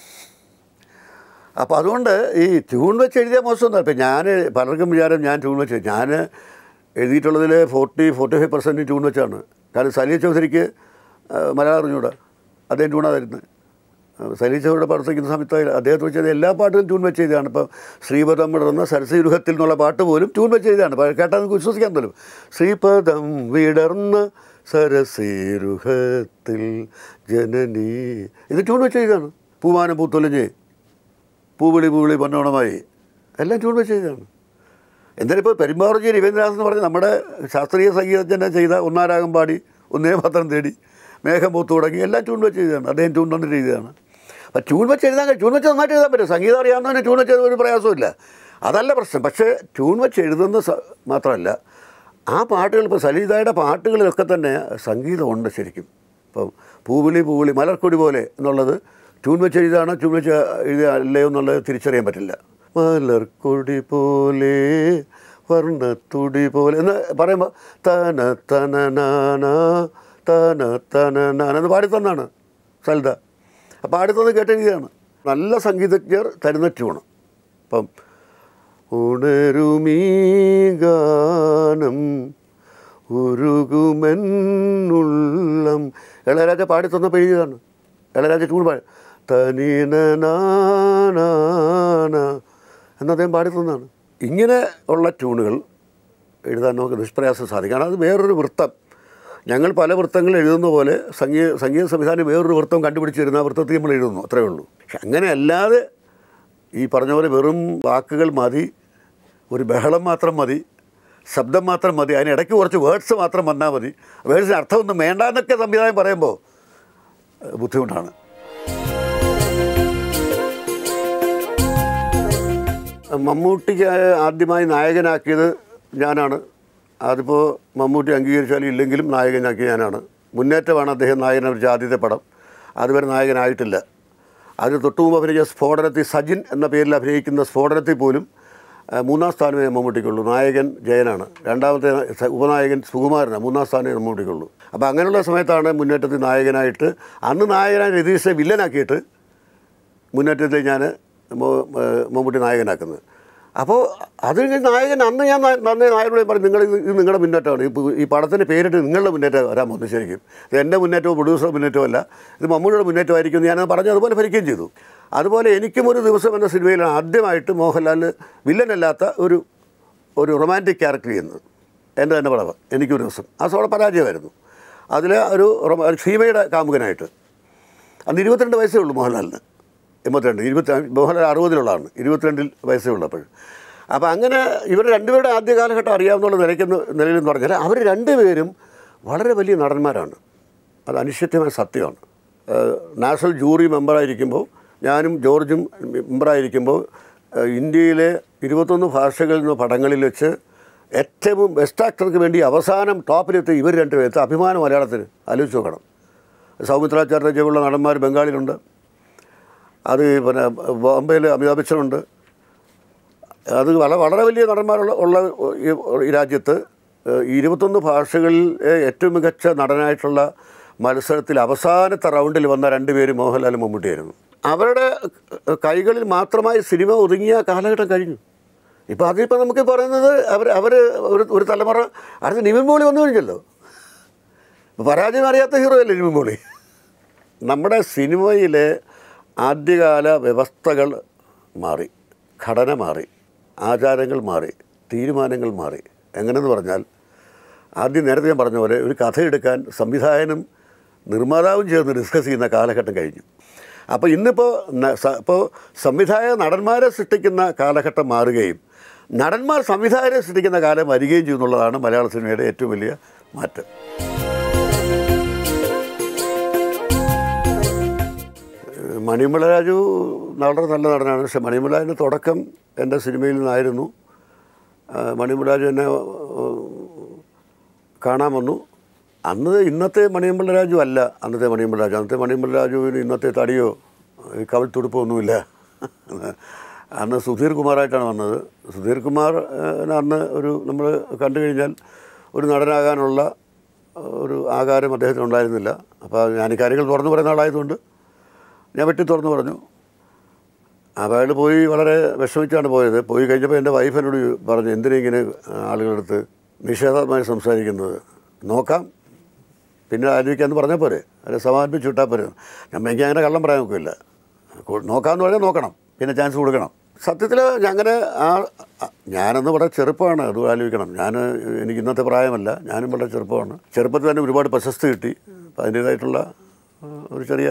അപ്പോൾ അതുകൊണ്ട് ഈ ട്യൂൺ വെച്ച് എഴുതിയാൽ മോശമൊന്നും. ഇപ്പം ഞാൻ പലർക്കും വിചാരം ഞാൻ ട്യൂൺ വെച്ച് ഞാൻ എഴുതിയിട്ടുള്ളതിൽ forty forty five percent tune വെച്ചാണ്. കാരണം സലീൽ ചൗധരിക്ക് മലയാളം അറിഞ്ഞൂടാ, അദ്ദേഹം ട്യൂണാണ് തരുന്നത്. സലീൽ ചൗധരിയുടെ പ്രവർത്തിക്കുന്ന സമയത്ത് അദ്ദേഹത്തെ വെച്ചത് എല്ലാ പാട്ടും ട്യൂൺ വെച്ച് എഴുതിയാണ്. ഇപ്പം ശ്രീപദം വിടർന്ന സരസീരുഹത്തിൽ എന്നുള്ള പാട്ട് പോലും ട്യൂൺ വെച്ച് എഴുതിയാണ്. കേട്ടാൽ നമുക്ക് വിശ്വസിക്കാൻ പോലും. ശ്രീപദം വിടർന്ന സരസീരുഹത്തിൽ ജനനി, ഇത് ട്യൂൺ വെച്ച് എഴുതിയാണ്. പൂവാനം പൂത്തൊലിഞ്ഞ്, പൂവിളി പൂവിളി പൊന്നോണമായി, എല്ലാം ട്യൂൺ വെച്ച് ചെയ്തതാണ്. എന്തായാലും ഇപ്പോൾ പെരുമ്പാവൂർ രവീന്ദ്രനാഥ് എന്ന് പറഞ്ഞ് നമ്മുടെ ശാസ്ത്രീയ സംഗീതജ്ഞനെ ചെയ്ത ഒന്നാരാഗം പാടി, ഒന്നേ പത്രം തേടി, മേഘം പൂത്തു തുടങ്ങി, എല്ലാം ട്യൂൺ വെച്ച് ചെയ്തതാണ്. അദ്ദേഹം ട്യൂൺ തന്നിട്ട് ചെയ്തതാണ്. അപ്പോൾ ട്യൂൺ വെച്ച് എഴുതാൻ ട്യൂൺ വെച്ച് നന്നായിട്ട് എഴുതാൻ പറ്റും. സംഗീതം അറിയാവുന്നതിന് ട്യൂൺ വെച്ച് ഒരു പ്രയാസമില്ല, അതല്ല പ്രശ്നം. പക്ഷേ ട്യൂൺ വെച്ച് എഴുതുന്ന മാത്രമല്ല, ആ പാട്ടുകൾ ഇപ്പോൾ സലീതായുടെ പാട്ടുകളിലൊക്കെ തന്നെ സംഗീതമുണ്ട് ശരിക്കും. ഇപ്പം പൂവിളി പൂവിളി മലർക്കൊടി പോലെ എന്നുള്ളത് ട്യൂൺ വെച്ച് എഴുതാണോ ട്യൂൺ വെച്ച് എഴുതുക അല്ലയോ എന്നുള്ളത് തിരിച്ചറിയാൻ പറ്റില്ല. മലർക്കൊടി പോലെ വർണ്ണത്തുടി പോലെ എന്ന് പറയുമ്പോൾ തന തന നാന തന തന നാന എന്ന് പാടിത്തന്നാണ് സലിത. അപ്പോൾ പാടിത്തന്ന് കേട്ടെഴുതിയാണ്. നല്ല സംഗീതജ്ഞർ തരുന്ന ട്യൂണ്. ഇപ്പം ഉണരുമീ ഗാനം ഉരുകുമെന്നുള്ളം ഇളയരാജ പാടിത്തന്നപ്പോൾ എഴുതിയതാണ്. ഇളയരാജ ട്യൂൺ പാടി തനീന എന്നദ്ദേഹം പാടിത്തന്നാണ്. ഇങ്ങനെ ഉള്ള ട്യൂണുകൾ എഴുതാൻ നമുക്ക് നിഷ്പ്രയാസം സാധിക്കും. കാരണം അത് വേറൊരു വൃത്തം. ഞങ്ങൾ പല വൃത്തങ്ങൾ എഴുതുന്ന പോലെ സംഗീത സംഗീത സംവിധാനം വേറൊരു വൃത്തം കണ്ടുപിടിച്ചിരുന്ന ആ വൃത്തത്തിൽ നമ്മൾ എഴുതുന്നു, അത്രയേ ഉള്ളൂ. പക്ഷെ അങ്ങനെ അല്ലാതെ ഈ പറഞ്ഞ പോലെ വെറും വാക്കുകൾ മതി, ഒരു ബഹളം മാത്രം മതി, ശബ്ദം മാത്രം മതി, അതിനിടയ്ക്ക് കുറച്ച് വേർഡ്സ് മാത്രം വന്നാൽ മതി, വേർഡ്സിന് അർത്ഥമൊന്നും വേണ്ട എന്നൊക്കെ സംവിധാനം പറയുമ്പോൾ ബുദ്ധിമുട്ടാണ്. മമ്മൂട്ടിക്ക് ആദ്യമായി നായകനാക്കിയത് ഞാനാണ്. അതിപ്പോൾ മമ്മൂട്ടി അംഗീകരിച്ചാലും ഇല്ലെങ്കിലും നായകനാക്കി ഞാനാണ്. മുന്നേറ്റമാണ് അദ്ദേഹം നായകൻ ഒരു ആദ്യത്തെ പടം. അതുവരെ നായകനായിട്ടില്ല. അതിന് തൊട്ടു മുമ്പ് അഭിനയിച്ച സ്ഫോടനത്തിൽ സജിൻ എന്ന പേരിൽ അഭിനയിക്കുന്ന സ്ഫോടനത്തിൽ പോലും മൂന്നാം സ്ഥാനമേ മമ്മൂട്ടിക്കുള്ളൂ. നായകൻ ജയനാണ്, രണ്ടാമത്തെ ഉപനായകൻ സുകുമാരനാണ്, മൂന്നാം സ്ഥാനമേ മമ്മൂട്ടിക്കുള്ളൂ. അപ്പോൾ അങ്ങനെയുള്ള സമയത്താണ് മുന്നേറ്റത്തിൽ നായകനായിട്ട്, അന്ന് നായകനായി രതീഷെ വില്ലനാക്കിയിട്ട് മുന്നേറ്റത്തിൽ ഞാൻ മമ്മൂട്ടി നായകനാക്കുന്നത്. അപ്പോൾ അത് നായകൻ അന്ന് ഞാൻ നന്നേ നായകനോട് പറഞ്ഞു, നിങ്ങൾ ഇത് നിങ്ങളുടെ മുന്നേറ്റമാണ്, ഇപ്പോൾ ഈ പടത്തിൻ്റെ പേരിട്ട് നിങ്ങളുടെ മുന്നേറ്റം വരാൻ പോകുന്നത്. ശരിക്കും ഇത് എൻ്റെ മുന്നേറ്റവും പ്രൊഡ്യൂസറുടെ മുന്നേറ്റവും അല്ല, ഇത് മമ്മൂട്ടിയുടെ മുന്നേറ്റമായിരിക്കും എന്ന് ഞാനത് പറഞ്ഞു. അതുപോലെ ഭരിക്കുകയും ചെയ്തു. അതുപോലെ എനിക്കും ഒരു ദിവസം എന്ന സിനിമയിലാണ് ആദ്യമായിട്ട് മോഹൻലാൽ വില്ലനല്ലാത്ത ഒരു ഒരു റൊമാൻറ്റിക് ക്യാരക്ടർ ചെയ്യുന്നത്. എൻ്റെ തന്നെ പടം എനിക്കൊരു ദിവസം ആ സോള പരാജയമായിരുന്നു. അതിൽ ഒരു ക്ഷീമയുടെ കാമുകനായിട്ട്. അന്ന് ഇരുപത്തിരണ്ട് വയസ്സേ ഉള്ളൂ മോഹൻലാലിന്. എൺപത്തിരണ്ട് ഇരുപത്തി മോഹൻലാൽ അറുപതിലുള്ളതാണ്, ഇരുപത്തിരണ്ടിൽ വയസ്സേ ഉള്ളപ്പോൾ. അപ്പോൾ അങ്ങനെ ഇവർ രണ്ടുപേരുടെ ആദ്യ കാലഘട്ടം അറിയാവുന്ന നിലയ്ക്കുന്ന നിലയിലെന്ന് പറഞ്ഞാൽ അവർ രണ്ടുപേരും വളരെ വലിയ നടന്മാരാണ്. അത് അനിശ്ചിതമായ സത്യമാണ്. നാഷണൽ ജൂറി മെമ്പറായിരിക്കുമ്പോൾ ഞാനും ജോർജും മെമ്പറായിരിക്കുമ്പോൾ ഇന്ത്യയിലെ ഇരുപത്തൊന്ന് ഭാഷകളിൽ നിന്ന് പടങ്ങളിൽ വെച്ച് ഏറ്റവും ബെസ്റ്റ് ആക്ടർക്ക് വേണ്ടി അവസാനം ടോപ്പിലെത്തി ഇവർ രണ്ടുപേരത്തെ അഭിമാന മലയാളത്തിന് ആലോചിച്ച് നോക്കണം. സൗമിത്ര ചാറ്റർജിയുള്ള നടന്മാർ ബംഗാളിലുണ്ട്, അത് പിന്നെ ബോംബെയിൽ അമിതാഭ് ബച്ചനുണ്ട്. അത് വളരെ വളരെ വലിയ നടന്മാരുള്ള ഉള്ള ഈ രാജ്യത്ത് ഇരുപത്തൊന്ന് ഭാഷകളിൽ ഏറ്റവും മികച്ച നടനായിട്ടുള്ള മത്സരത്തിൽ അവസാനത്തെ റൗണ്ടിൽ വന്ന രണ്ടുപേരും മോഹൻലാലും മമ്മൂട്ടിയായിരുന്നു. അവരുടെ കൈകളിൽ മാത്രമായി സിനിമ ഒതുങ്ങിയ കാലഘട്ടം കഴിഞ്ഞു. ഇപ്പോൾ അതിപ്പോൾ നമുക്ക് പറയുന്നത് അവർ അവർ ഒരു ഒരു തലമുറ അടുത്ത് നിവിൻ പോളി വന്നു കഴിഞ്ഞല്ലോ. ഇപ്പോൾ പരാജയം അറിയാത്ത ഹീറോ അല്ലേ നിവിൻ പോളി. നമ്മുടെ സിനിമയിലെ ആദ്യകാല വ്യവസ്ഥകൾ മാറി, ഘടന മാറി, ആചാരങ്ങൾ മാറി, തീരുമാനങ്ങൾ മാറി. എങ്ങനെയെന്ന് പറഞ്ഞാൽ ആദ്യം നേരത്തെ ഞാൻ പറഞ്ഞ പോലെ ഒരു കഥ എടുക്കാൻ സംവിധായകനും നിർമ്മാതാവും ചേർന്ന് ഡിസ്കസ് ചെയ്യുന്ന കാലഘട്ടം കഴിഞ്ഞു. അപ്പോൾ ഇന്നിപ്പോൾ ഇപ്പോൾ സംവിധായക നടന്മാരെ സൃഷ്ടിക്കുന്ന കാലഘട്ടം മാറുകയും നടന്മാർ സംവിധായകരെ സൃഷ്ടിക്കുന്ന കാലം വരികയും ചെയ്യുന്നുള്ളതാണ് മലയാള സിനിമയുടെ ഏറ്റവും വലിയ മാറ്റം. മണിമല രാജു വളരെ നല്ല നടനാണ്. പക്ഷേ മണിമലാജിൻ്റെ തുടക്കം എൻ്റെ സിനിമയിൽ നിന്നായിരുന്നു. മണിമല രാജു എന്നെ കാണാൻ വന്നു. അന്ന് ഇന്നത്തെ മണിയമ്പള രാജു അല്ല അന്നത്തെ മണിയമ്പള രാജു. അന്നത്തെ മണിയമ്പള രാജുവിന് ഇന്നത്തെ തടിയോ കവിൾത്തുടുപ്പോ ഒന്നുമില്ല. അന്ന് സുധീർ കുമാറായിട്ടാണ് വന്നത്. സുധീർ കുമാർ അന്ന് ഒരു നമ്മൾ കണ്ടു കഴിഞ്ഞാൽ ഒരു നടനാകാനുള്ള ഒരു ആകാരം അദ്ദേഹത്തിന് ഉണ്ടായിരുന്നില്ല. അപ്പോൾ ഞാൻ ഈ കാര്യങ്ങൾ തുറന്നു പറയുന്ന ആളായതുകൊണ്ട് ഞാൻ വെട്ടി തുറന്നു പറഞ്ഞു. അപ്പോൾ അയാൾ പോയി വളരെ വിഷമിച്ചാണ് പോയത്. പോയി കഴിഞ്ഞപ്പോൾ എൻ്റെ വൈഫ് എന്നോട് പറഞ്ഞു, എന്തിനാ ഇങ്ങനെ ആളുകളടുത്ത് നിഷേധാത്മകമായി സംസാരിക്കുന്നത്, നോക്കാം പിന്നെ ആലോചിക്കാമെന്ന് പറഞ്ഞാൽ പോരെ, അല്ലെ സമാപിച്ച് വിട്ടാൽ പോരെ. ഞാൻ എനിക്ക് അങ്ങനെ കള്ളം പറയാൻ നോക്കില്ല. നോക്കാമെന്ന് പറഞ്ഞാൽ നോക്കണം, പിന്നെ ചാൻസ് കൊടുക്കണം. സത്യത്തിൽ അങ്ങനെ ആ ഞാനന്ന് വളരെ ചെറുപ്പമാണ്, അത് ആലോചിക്കണം. ഞാൻ എനിക്ക് ഇന്നത്തെ പ്രായമല്ല, ഞാനും വളരെ ചെറുപ്പമാണ്. ചെറുപ്പത്തിൽ തന്നെ ഒരുപാട് പ്രശസ്തി കിട്ടി. അപ്പം അതിൻ്റേതായിട്ടുള്ള ഒരു ചെറിയ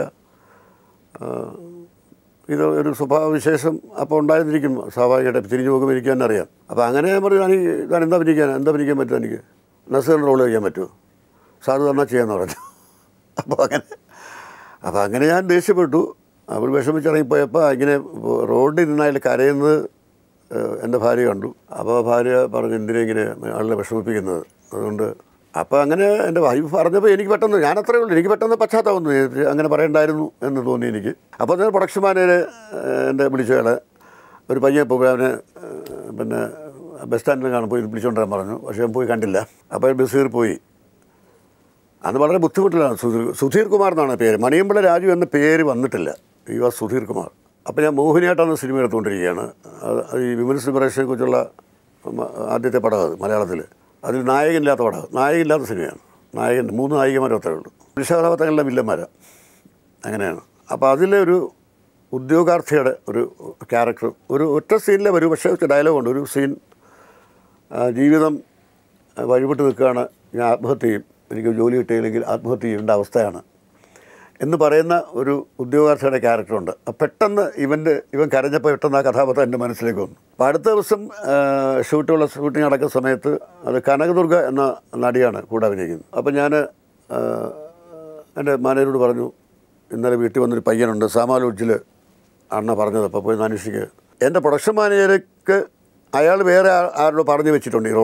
ഇത് ഒരു സ്വഭാവവിശേഷം അപ്പോൾ ഉണ്ടായിരുന്നിരിക്കും സ്വാഭാവികമായിട്ട്. തിരിഞ്ഞു നോക്കുമ്പോൾ എനിക്ക് തന്നെ അറിയാം. അപ്പോൾ അങ്ങനെ ഞാൻ പറഞ്ഞു, ഞാൻ ഞാൻ എന്താ അഭിനയിക്കാൻ എന്താ അഭിനയിക്കാൻ പറ്റുമോ, എനിക്ക് നസീറിൻ്റെ റോൾ ചെയ്യാൻ പറ്റുമോ, സാധു തന്നെ ചെയ്യാമെന്ന് പറഞ്ഞു. അപ്പോൾ അങ്ങനെ അപ്പോൾ അങ്ങനെ ഞാൻ ദേഷ്യപ്പെട്ടു. അവൾ വിഷമിച്ചിറങ്ങിപ്പോയപ്പോൾ ഇങ്ങനെ റോഡിൽ നിന്നയാൾ കരയുന്നത് എൻ്റെ ഭാര്യ കണ്ടു. അപ്പോൾ ഭാര്യ പറഞ്ഞു, എന്തിനാ ഇങ്ങനെ ആളിനെ വിഷമിപ്പിക്കുന്നത്, അതുകൊണ്ട്. അപ്പോൾ അങ്ങനെ എൻ്റെ വൈഫ് പറഞ്ഞപ്പോൾ എനിക്ക് പെട്ടെന്ന്, ഞാൻ അത്രയേ ഉള്ളൂ, എനിക്ക് പെട്ടെന്ന് പശ്ചാത്തലം അങ്ങനെ പറയണ്ടായിരുന്നു എന്ന് തോന്നി എനിക്ക്. അപ്പോൾ ഞാൻ പ്രൊഡക്ഷൻ മാനേജർ എൻ്റെ വിളിച്ചയാളെ ഒരു പയ്യെ പോയി അവനെ പിന്നെ ബസ് സ്റ്റാൻഡിൽ കാണാൻ പോയി വിളിച്ചുകൊണ്ടിരാൻ പറഞ്ഞു. പക്ഷേ ഞാൻ പോയി കണ്ടില്ല. അപ്പോൾ ബഷീർ പോയി. അന്ന് വളരെ ബുദ്ധിമുട്ടിലാണ്. സുധീർ സുധീർ കുമാർ എന്നാണ് പേര്. മണിയമ്പള രാജു എന്ന പേര് വന്നിട്ടില്ല, ഈ വാസ് സുധീർ കുമാർ. അപ്പോൾ ഞാൻ മോഹിനിയാട്ടാണ് സിനിമ എടുത്തുകൊണ്ടിരിക്കുകയാണ്. അത് ഈ വിമൻസ് ലിബറേഷനെ കുറിച്ചുള്ള ആദ്യത്തെ പടം, അത് മലയാളത്തിൽ. അതിൽ നായകനില്ലാത്ത പടം, നായകനില്ലാത്ത സിനിമയാണ്. നായകൻ മൂന്ന് നായികമാരും അത്രേ ഉള്ളൂ, പുരുഷകഥാപാത്രങ്ങളുടെ വില്ലന്മാരാണ്. അങ്ങനെയാണ്. അപ്പോൾ അതിലെ ഒരു ഉദ്യോഗാർത്ഥിയുടെ ഒരു ക്യാരക്ടർ ഒരു ഒറ്റ സീനിലെ വരും, പക്ഷേ ഡയലോഗുണ്ട്. ഒരു സീൻ, ജീവിതം വഴിവിട്ട് നിൽക്കുകയാണ്, ഞാൻ ആത്മഹത്യ ചെയ്യും, എനിക്ക് ജോലി കിട്ടിയില്ലെങ്കിൽ ആത്മഹത്യ ചെയ്യേണ്ട അവസ്ഥയാണ് എന്ന് പറയുന്ന ഒരു ഉദ്യോഗാർത്ഥിയുടെ ക്യാരക്ടറുണ്ട്. പെട്ടെന്ന് ഇവൻ്റെ ഇവൻ കരഞ്ഞപ്പോൾ പെട്ടെന്ന് ആ കഥാപാത്രം എൻ്റെ മനസ്സിലേക്ക് വന്നു. അപ്പോൾ അടുത്ത ദിവസം ഷൂട്ടുള്ള ഷൂട്ടിങ് നടക്കുന്ന സമയത്ത് അത് കനകദുർഗ എന്ന നടിയാണ് കൂടെ അഭിനയിക്കുന്നത്. അപ്പോൾ ഞാൻ എൻ്റെ മാനേജരോട് പറഞ്ഞു, ഇന്നലെ വീട്ടിൽ വന്നൊരു പയ്യനുണ്ട് സാമാ ലോഡ്ജിൽ അണ്ണ പറഞ്ഞത്, അപ്പോൾ പോയി അന്വേഷിക്കുക. എൻ്റെ പ്രൊഡക്ഷൻ മാനേജർക്ക് അയാൾ വേറെ ആരോട് പറഞ്ഞു വെച്ചിട്ടുണ്ട് ഈ റോള്.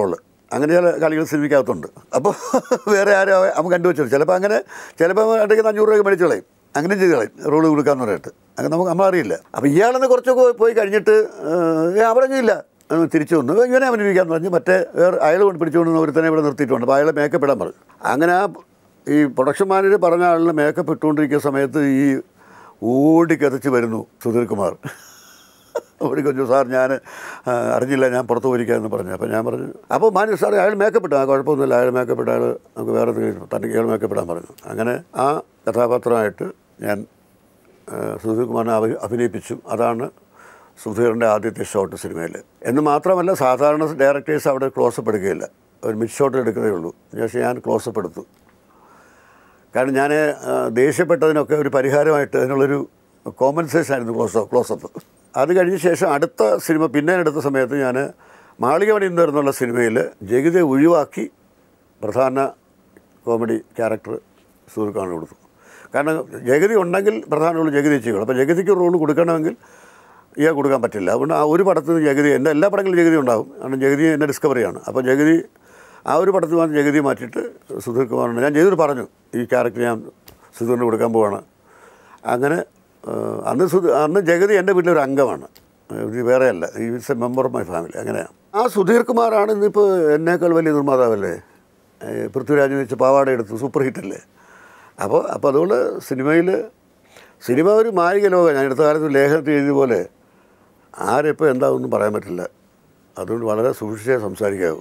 അങ്ങനെ ചില കളികൾ സിനിമയ്ക്കകത്തുണ്ട്. അപ്പോൾ വേറെ ആരും അവൻ കണ്ടുവച്ചത് ചിലപ്പോൾ അങ്ങനെ ചിലപ്പോൾ ഇടയ്ക്ക് അഞ്ഞൂറ് രൂപ മേടിച്ച് കളയും, അങ്ങനെ ചെയ്ത് കളയും റോള് കൊടുക്കാമെന്ന് പറഞ്ഞിട്ട്. അങ്ങനെ നമുക്ക് നമ്മളറിയില്ല. അപ്പോൾ ഇയാളെന്ന് കുറച്ചൊക്കെ പോയി കഴിഞ്ഞിട്ട് അവരൊന്നുമില്ല തിരിച്ചു വന്നു ഇങ്ങനെ അഭിനയിക്കാമെന്ന് പറഞ്ഞ് മറ്റേ വേറെ അയാൾ കൊണ്ട് പിടിച്ചുകൊണ്ട് ഒരുത്തനെ ഇവിടെ നിർത്തിയിട്ടുണ്ട്. അപ്പോൾ അയാളെ മേക്കപ്പ് ഇടാൻ പറഞ്ഞു. അങ്ങനെ ആ ഈ പ്രൊഡക്ഷൻ മാനേജർ പറഞ്ഞ ആളിനെ മേക്കപ്പ് ഇട്ടുകൊണ്ടിരിക്കുന്ന സമയത്ത് ഈ ഓടിക്കതച്ച് വരുന്നു സുധീർ കുമാർ. ഓടിക്കൊഞ്ചു സാർ ഞാൻ അറിഞ്ഞില്ല, ഞാൻ പുറത്ത് പോയിരിക്കാമെന്ന് പറഞ്ഞു. അപ്പോൾ ഞാൻ പറഞ്ഞു അപ്പോൾ മാനേജർ സാർ അയാൾ മേക്കപ്പ് ഇട്ടാൽ കുഴപ്പമൊന്നുമില്ല, അയാൾ മേക്കപ്പ് ഇട്ടാൽ നമുക്ക് വേറെ എന്തെങ്കിലും തന്നെ ഇയാൾ മേക്കപ്പ് ഇടാൻ പറഞ്ഞു. അങ്ങനെ ആ കഥാപാത്രമായിട്ട് ഞാൻ സുധീർ കുമാറിനെ അഭി അഭിനയിപ്പിച്ചു. അതാണ് സുധീറിൻ്റെ ആദ്യത്തെ ഷോട്ട് സിനിമയിൽ. എന്ന് മാത്രമല്ല സാധാരണ ഡയറക്ടേഴ്സ് അവിടെ ക്ലോസപ്പ് എടുക്കുകയില്ല, ഒരു മിഡ് ഷോട്ട് എടുക്കുന്നതേ ഉള്ളൂ. പക്ഷേ ഞാൻ ക്ലോസപ്പ് എടുത്തു. കാരണം ഞാൻ ദേഷ്യപ്പെട്ടതിനൊക്കെ ഒരു പരിഹാരമായിട്ട് അതിനുള്ളൊരു കോമ്പൻസേഷൻ ആയിരുന്നു ക്ലോസ് ക്ലോസപ്പ്. അത് കഴിഞ്ഞ ശേഷം അടുത്ത സിനിമ പിന്നെ എടുത്ത സമയത്ത് ഞാൻ മാളികമണി എന്നുള്ള സിനിമയിൽ ജഗതിയെ ഒഴിവാക്കി പ്രധാന കോമഡി ക്യാരക്ടർ സുധീർക്കാണ് കൊടുത്തു. കാരണം ജഗതി ഉണ്ടെങ്കിൽ പ്രധാനമുള്ള ജഗതി ചെയ്യണം. അപ്പോൾ ജഗതിക്ക് റോൾ കൊടുക്കണമെങ്കിൽ ഇയാൾ കൊടുക്കാൻ പറ്റില്ല. അതുകൊണ്ട് ആ ഒരു പടത്തിൽ ജഗതി എൻ്റെ എല്ലാ പടങ്ങളിലും ജഗതി ഉണ്ടാകും, കാരണം ജഗതി എൻ്റെ ഡിസ്കവറിയാണ്. അപ്പോൾ ജഗതി ആ ഒരു പടത്തിൽ വന്ന് ജഗതി മാറ്റിയിട്ട് സുധീർ കുമാറിന് ഞാൻ ജഗതി പറഞ്ഞു ഈ ക്യാരക്ടർ ഞാൻ സുധീറിന് കൊടുക്കാൻ പോവാണ്. അങ്ങനെ അന്ന് സുധീർ അന്ന് ജഗതി എൻ്റെ വീട്ടിലൊരു അംഗമാണ്, ഇത് വേറെയല്ല, is a member of my family. അങ്ങനെയാണ്. ആ സുധീർ കുമാറാണ് ഇന്നിപ്പോൾ എന്നേക്കാൾ വലിയ നിർമ്മാതാവല്ലേ. പൃഥ്വിരാജ് വെച്ച് പാവാട എടുത്തു, സൂപ്പർ ഹിറ്റല്ലേ. അപ്പോൾ അപ്പോൾ അതുകൊണ്ട് സിനിമയിൽ സിനിമ ഒരു മായിക ലോകം. ഞാൻ അടുത്ത കാലത്ത് ലേഖനത്തിൽ എഴുതിയ പോലെ ആരെപ്പോൾ എന്താണെന്നും പറയാൻ പറ്റില്ല. അതുകൊണ്ട് വളരെ സൂക്ഷിച്ചേ സംസാരിക്കാവൂ.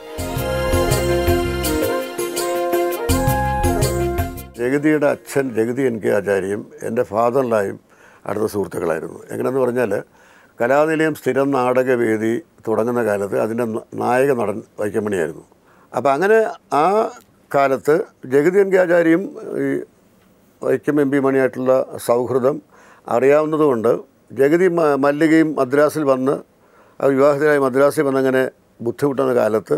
ജഗതിയുടെ അച്ഛൻ ജഗതി എൻ കെ ആചാര്യയും എൻ്റെ ഫാദറിലായും അടുത്ത സുഹൃത്തുക്കളായിരുന്നു. എങ്ങനെയെന്ന് പറഞ്ഞാൽ കലാനിലയം സ്ഥിരം നാടകവേദി തുടങ്ങുന്ന കാലത്ത് അതിൻ്റെ നായക നടൻ വൈക്കമണിയായിരുന്നു. അപ്പോൾ അങ്ങനെ ആ കാലത്ത് ജഗതി എൻ കെ ആചാര്യയും ഈ വൈക്കം എം പി മണിയായിട്ടുള്ള സൗഹൃദം അറിയാവുന്നതുകൊണ്ട് ജഗതി മല്ലികയും മദ്രാസിൽ വന്ന് വിവാഹിതരായി മദ്രാസിൽ വന്നങ്ങനെ ബുദ്ധിമുട്ടുന്ന കാലത്ത്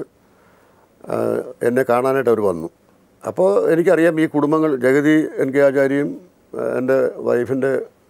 എന്നെ കാണാനായിട്ട് അവർ വന്നു. അപ്പോൾ എനിക്കറിയാം ഈ കുടുംബങ്ങൾ ജഗതി എൻ കെ ആചാര്യയും എൻ്റെ വൈഫിൻ്റെ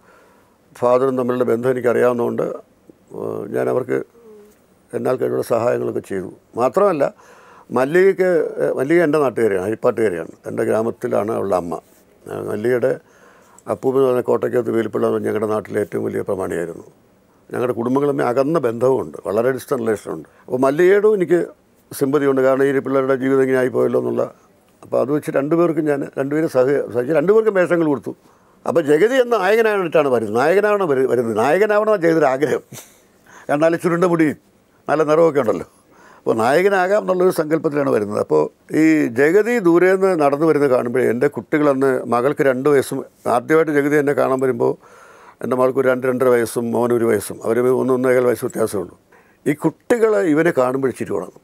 ഫാദറും തമ്മിലുള്ള ബന്ധം എനിക്കറിയാവുന്നതുകൊണ്ട് ഞാൻ അവർക്ക് എന്നാൽ കഴിയുള്ള സഹായങ്ങളൊക്കെ ചെയ്തു. മാത്രമല്ല മല്ലികയ്ക്ക് മല്ലിക എൻ്റെ നാട്ടുകാരിയാണ്, അരിപ്പാട്ടുകാരിയാണ്. എൻ്റെ ഗ്രാമത്തിലാണ് അവളുടെ അമ്മ. മല്ലികയുടെ അപ്പൂപ്പൻ എന്ന് പറഞ്ഞ കോട്ടയ്ക്കകത്ത് വേലിപ്പിള്ള ഞങ്ങളുടെ നാട്ടിലെ ഏറ്റവും വലിയ പ്രമാണിയായിരുന്നു. ഞങ്ങളുടെ കുടുംബങ്ങൾ തമ്മിൽ അകന്ന ബന്ധവുമുണ്ട്, വളരെ ഡിസ്റ്റൻറ്റ് റിലേഷനുണ്ട്. അപ്പോൾ മല്ലികയോടും എനിക്ക് സിമ്പതിയുണ്ട്, കാരണം ഈ പിള്ളേരുടെ ജീവിതം ഇങ്ങനെ ആയിപ്പോയല്ലോ എന്നുള്ള. അപ്പോൾ അത് വെച്ച് രണ്ടുപേർക്കും ഞാൻ രണ്ടുപേരും സഹ സഹിച്ച് രണ്ടുപേർക്കും വേഷങ്ങൾ കൊടുത്തു. അപ്പോൾ ജഗതി എന്ന നായകനായിട്ടാണ് വരുന്നത്, നായകനാവണം വരുന്നത് നായകനാവണമെന്ന് ജഗതിയുടെ ആഗ്രഹം. എന്നാൽ ചുരുണ്ട മുടിയും നല്ല നിറമൊക്കെ ഉണ്ടല്ലോ, അപ്പോൾ നായകനാകാം എന്നുള്ളൊരു സങ്കല്പത്തിലാണ് വരുന്നത്. അപ്പോൾ ഈ ജഗതി ദൂരെ നിന്ന് നടന്നു വരുന്നത് കാണുമ്പോഴേ എൻ്റെ കുട്ടികളന്ന് മകൾക്ക് രണ്ട് വയസ്സും ആദ്യമായിട്ട് ജഗതി എന്നെ കാണാൻ വരുമ്പോൾ എൻ്റെ മകൾക്ക് ഒരു രണ്ട് രണ്ടര വയസ്സും മോനൊരു വയസ്സും, അവർ ഒന്ന് ഒന്നേകാൽ വയസ്സ് വ്യത്യാസമുള്ളൂ. ഈ കുട്ടികൾ ഇവനെ കാണുമ്പോൾ ചിരി തുടങ്ങും.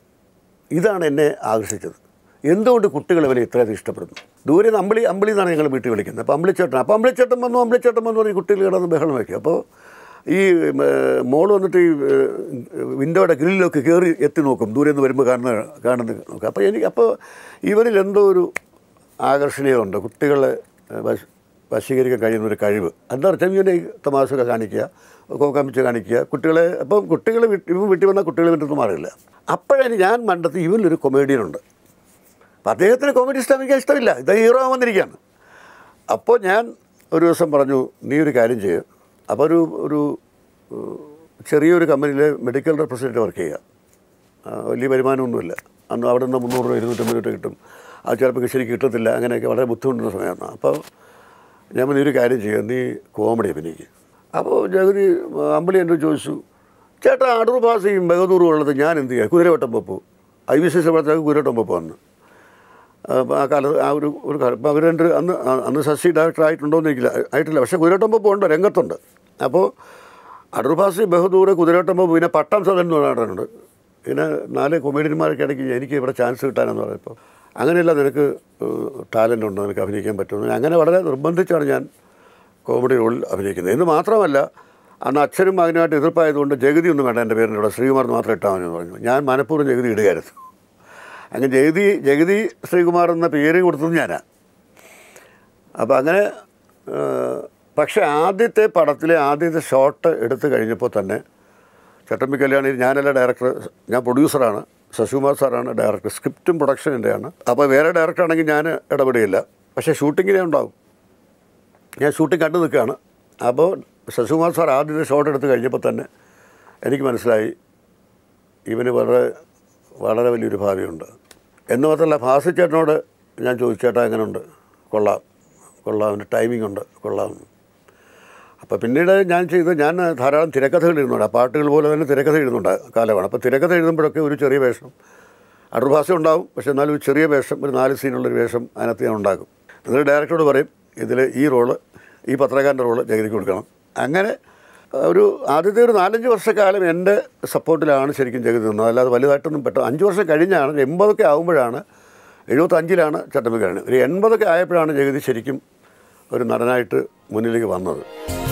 ഇതാണ് എന്നെ ആകർഷിച്ചത്. എന്തുകൊണ്ട് കുട്ടികൾ ഇവനെ ഇത്രയധികം ഇഷ്ടപ്പെടുന്നു? ദൂരെ നിന്ന് അമ്പിളി അമ്പിളി എന്നാണ് ഞങ്ങൾ വീട്ടിൽ വിളിക്കുന്നത്. അപ്പോൾ അമ്പിളിച്ചേട്ടൻ അപ്പോൾ അമ്പിളിച്ചേട്ടൻ വന്നു അമ്പിളിച്ചേട്ടൻ വന്നു പറഞ്ഞ് കുട്ടികൾ കിടന്ന് ബഹളം വയ്ക്കും. അപ്പോൾ ഈ മോൾ വന്നിട്ട് ഈ വിൻഡോയുടെ ഗ്രില്ലൊക്കെ കയറി എത്തി നോക്കും, ദൂരെ നിന്ന് വരുമ്പോൾ കാണുന്ന കാണുന്നത് നോക്കും. അപ്പോൾ എനിക്ക് അപ്പോൾ ഇവരിൽ എന്തോ ഒരു ആകർഷണീയമുണ്ട്, കുട്ടികളെ വശീകരിക്കാൻ കഴിയുന്ന ഒരു കഴിവ്. എന്താ വെച്ചാൽ ഇവനെ തമാശയൊക്കെ കാണിക്കുക, കോക്കാമിച്ച് കാണിക്കുക കുട്ടികളെ. അപ്പം കുട്ടികൾ ഇവൻ വീട്ടിൽ വന്നാൽ കുട്ടികൾ വീട്ടിൽ മാറില്ല. അപ്പോഴാണ് ഞാൻ കണ്ടത് ഇവനൊരു കൊമേഡിയനുണ്ട്. അപ്പം അദ്ദേഹത്തിന് കോമഡി ഇഷ്ടം എനിക്ക് ഇഷ്ടമില്ല, ഇത് ഹീറോ വന്നിരിക്കുകയാണ്. അപ്പോൾ ഞാൻ ഒരു ദിവസം പറഞ്ഞു നീ ഒരു കാര്യം ചെയ്യുക. അപ്പോൾ ഒരു ഒരു ചെറിയൊരു കമ്പനിയിലെ മെഡിക്കൽ റെപ്രസെൻറ്റേറ്റീവ് വർക്ക് ചെയ്യുക, വലിയ വരുമാനമൊന്നുമില്ല. അന്ന് അവിടെ നിന്ന് മുന്നൂറ് രൂപ ഇരുന്നൂറ്റമ്പത് രൂപ കിട്ടും, അത് ചിലപ്പോൾ ശരിക്കും കിട്ടത്തില്ല, അങ്ങനെയൊക്കെ വളരെ ബുദ്ധിമുട്ടുന്ന സമയമാണ്. അപ്പോൾ ഞാൻ നീ ഒരു കാര്യം ചെയ്യുക, നീ കോമഡി അഭിനയിക്കുക. അപ്പോൾ ജഗതി അമ്പിളി എന്നോട് ചോദിച്ചു, ചേട്ടാ അടൂർ ഭാഷയും ബഹദൂറും ഉള്ളത് ഞാൻ എന്ത് ചെയ്യുക? Kuthiravattam Pappu I V C സഭത്തേക്ക് കുതിരവട്ടം പോപ്പോ വന്ന് ആ കാലത്ത് ആ ഒരു ഒരു ഇപ്പം അവർ രണ്ട് അന്ന് അന്ന് ശശി ഡയറക്ടർ ആയിട്ടുണ്ടോ എന്ന് എനിക്കില്ല ആയിട്ടില്ല പക്ഷേ കുതിരവട്ടം ഉണ്ടോ രംഗത്തുണ്ട്. അപ്പോൾ അടൂർ ഭാഷ ബഹദൂർ കുതിരവട്ടം പിന്നെ പട്ടം സദൻ എന്ന് പറഞ്ഞിട്ടുണ്ട്. പിന്നെ നാല് കൊമേഡിയന്മാരൊക്കെ ഇടയ്ക്ക് എനിക്ക് ഇവിടെ ചാൻസ് കിട്ടാനെന്ന് പറയുമ്പോൾ അങ്ങനെയല്ല നിനക്ക് ടാലൻ്റ് ഉണ്ട്, നിനക്ക് അഭിനയിക്കാൻ പറ്റുമെന്ന് അങ്ങനെ വളരെ നിർബന്ധിച്ചാണ് ഞാൻ കോമഡി റോളിൽ അഭിനയിക്കുന്നത്. എന്ന് മാത്രമല്ല അന്ന് അച്ഛനും മകനുമായിട്ട് എതിർപ്പായതുകൊണ്ട് ജഗതി ഒന്നും വേണ്ട, എൻ്റെ പേരിൻ്റെ ഇവിടെ ശ്രീകുമാർ മാത്രം ഇട്ടാൽ മതി എന്ന് പറഞ്ഞു. ഞാൻ മനഃപൂർവ്വം ജഗതി ഇടുകയായിരുന്നു. അങ്ങനെ ജഗതി ജഗതി ശ്രീകുമാർ എന്ന പേര് കൊടുത്തത് ഞാനാണ്. അപ്പോൾ അങ്ങനെ പക്ഷേ ആദ്യത്തെ പടത്തിലെ ആദ്യത്തെ ഷോട്ട് എടുത്തു കഴിഞ്ഞപ്പോൾ തന്നെ ചട്ടമ്പി കല്യാണി ഞാനല്ല ഡയറക്ടർ, ഞാൻ പ്രൊഡ്യൂസറാണ്, ശശികുമാർ സാറാണ് ഡയറക്ടർ. സ്ക്രിപ്റ്റും പ്രൊഡക്ഷൻ എൻ്റെയാണ്. അപ്പോൾ വേറെ ഡയറക്ടറാണെങ്കിൽ ഞാൻ ഇടപെടുകയില്ല. പക്ഷേ ഷൂട്ടിങ്ങിനെ ഉണ്ടാവും. ഞാൻ ഷൂട്ടിംഗ് കണ്ടു നിൽക്കുകയാണ്. അപ്പോൾ ശശികുമാർ സാർ ആദ്യത്തെ ഷോട്ട് എടുത്ത് കഴിഞ്ഞപ്പോൾ തന്നെ എനിക്ക് മനസ്സിലായി ഇവന് വളരെ വളരെ വലിയൊരു ഭാവിയുണ്ട് എന്ന്. മാത്രമല്ല ഭാസിച്ചേട്ടനോട് ഞാൻ ചോദിച്ചു, ചേട്ടാ എങ്ങനെയുണ്ട്? കൊള്ളാം കൊള്ളാം, അവൻ്റെ ടൈമിംഗ് ഉണ്ട്, കൊള്ളാം. അപ്പോൾ പിന്നീട് ഞാൻ ചെയ്ത് ഞാൻ ധാരാളം തിരക്കഥകൾ എഴുതുന്നുണ്ട്. ആ പാട്ടുകൾ പോലെ തന്നെ തിരക്കഥ എഴുതുന്നുണ്ട് കാലമാണ്. അപ്പോൾ തിരക്കഥ എഴുതുമ്പോഴൊക്കെ ഒരു ചെറിയ വേഷം, അടൂർഭാഷ ഉണ്ടാവും, പക്ഷേ എന്നാലും ഒരു ചെറിയ വേഷം, ഒരു നാല് സീനുള്ളൊരു വേഷം അതിനകത്ത് ഞാൻ ഉണ്ടാക്കും. എന്നിട്ട് ഡയറക്ടറോട് പറയും, ഇതിൽ ഈ റോള്, ഈ പത്രക്കാരൻ്റെ റോള് ജഗതിക്ക് കൊടുക്കണം. അങ്ങനെ ഒരു ആദ്യത്തെ ഒരു നാലഞ്ച് വർഷക്കാലം എൻ്റെ സപ്പോർട്ടിലാണ് ശരിക്കും ജഗതി നിന്നത്. അല്ലാതെ വലുതായിട്ടൊന്നും പെട്ടെന്ന് അഞ്ച് വർഷം കഴിഞ്ഞാണ്, എൺപതൊക്കെ ആകുമ്പോഴാണ്, എഴുപത്തഞ്ചിലാണ് ചട്ടമ്പി കഴിഞ്ഞത്. ഒരു എൺപതൊക്കെ ആയപ്പോഴാണ് ജഗതി ശരിക്കും ഒരു നടനായിട്ട് മുന്നിലേക്ക് വന്നത്.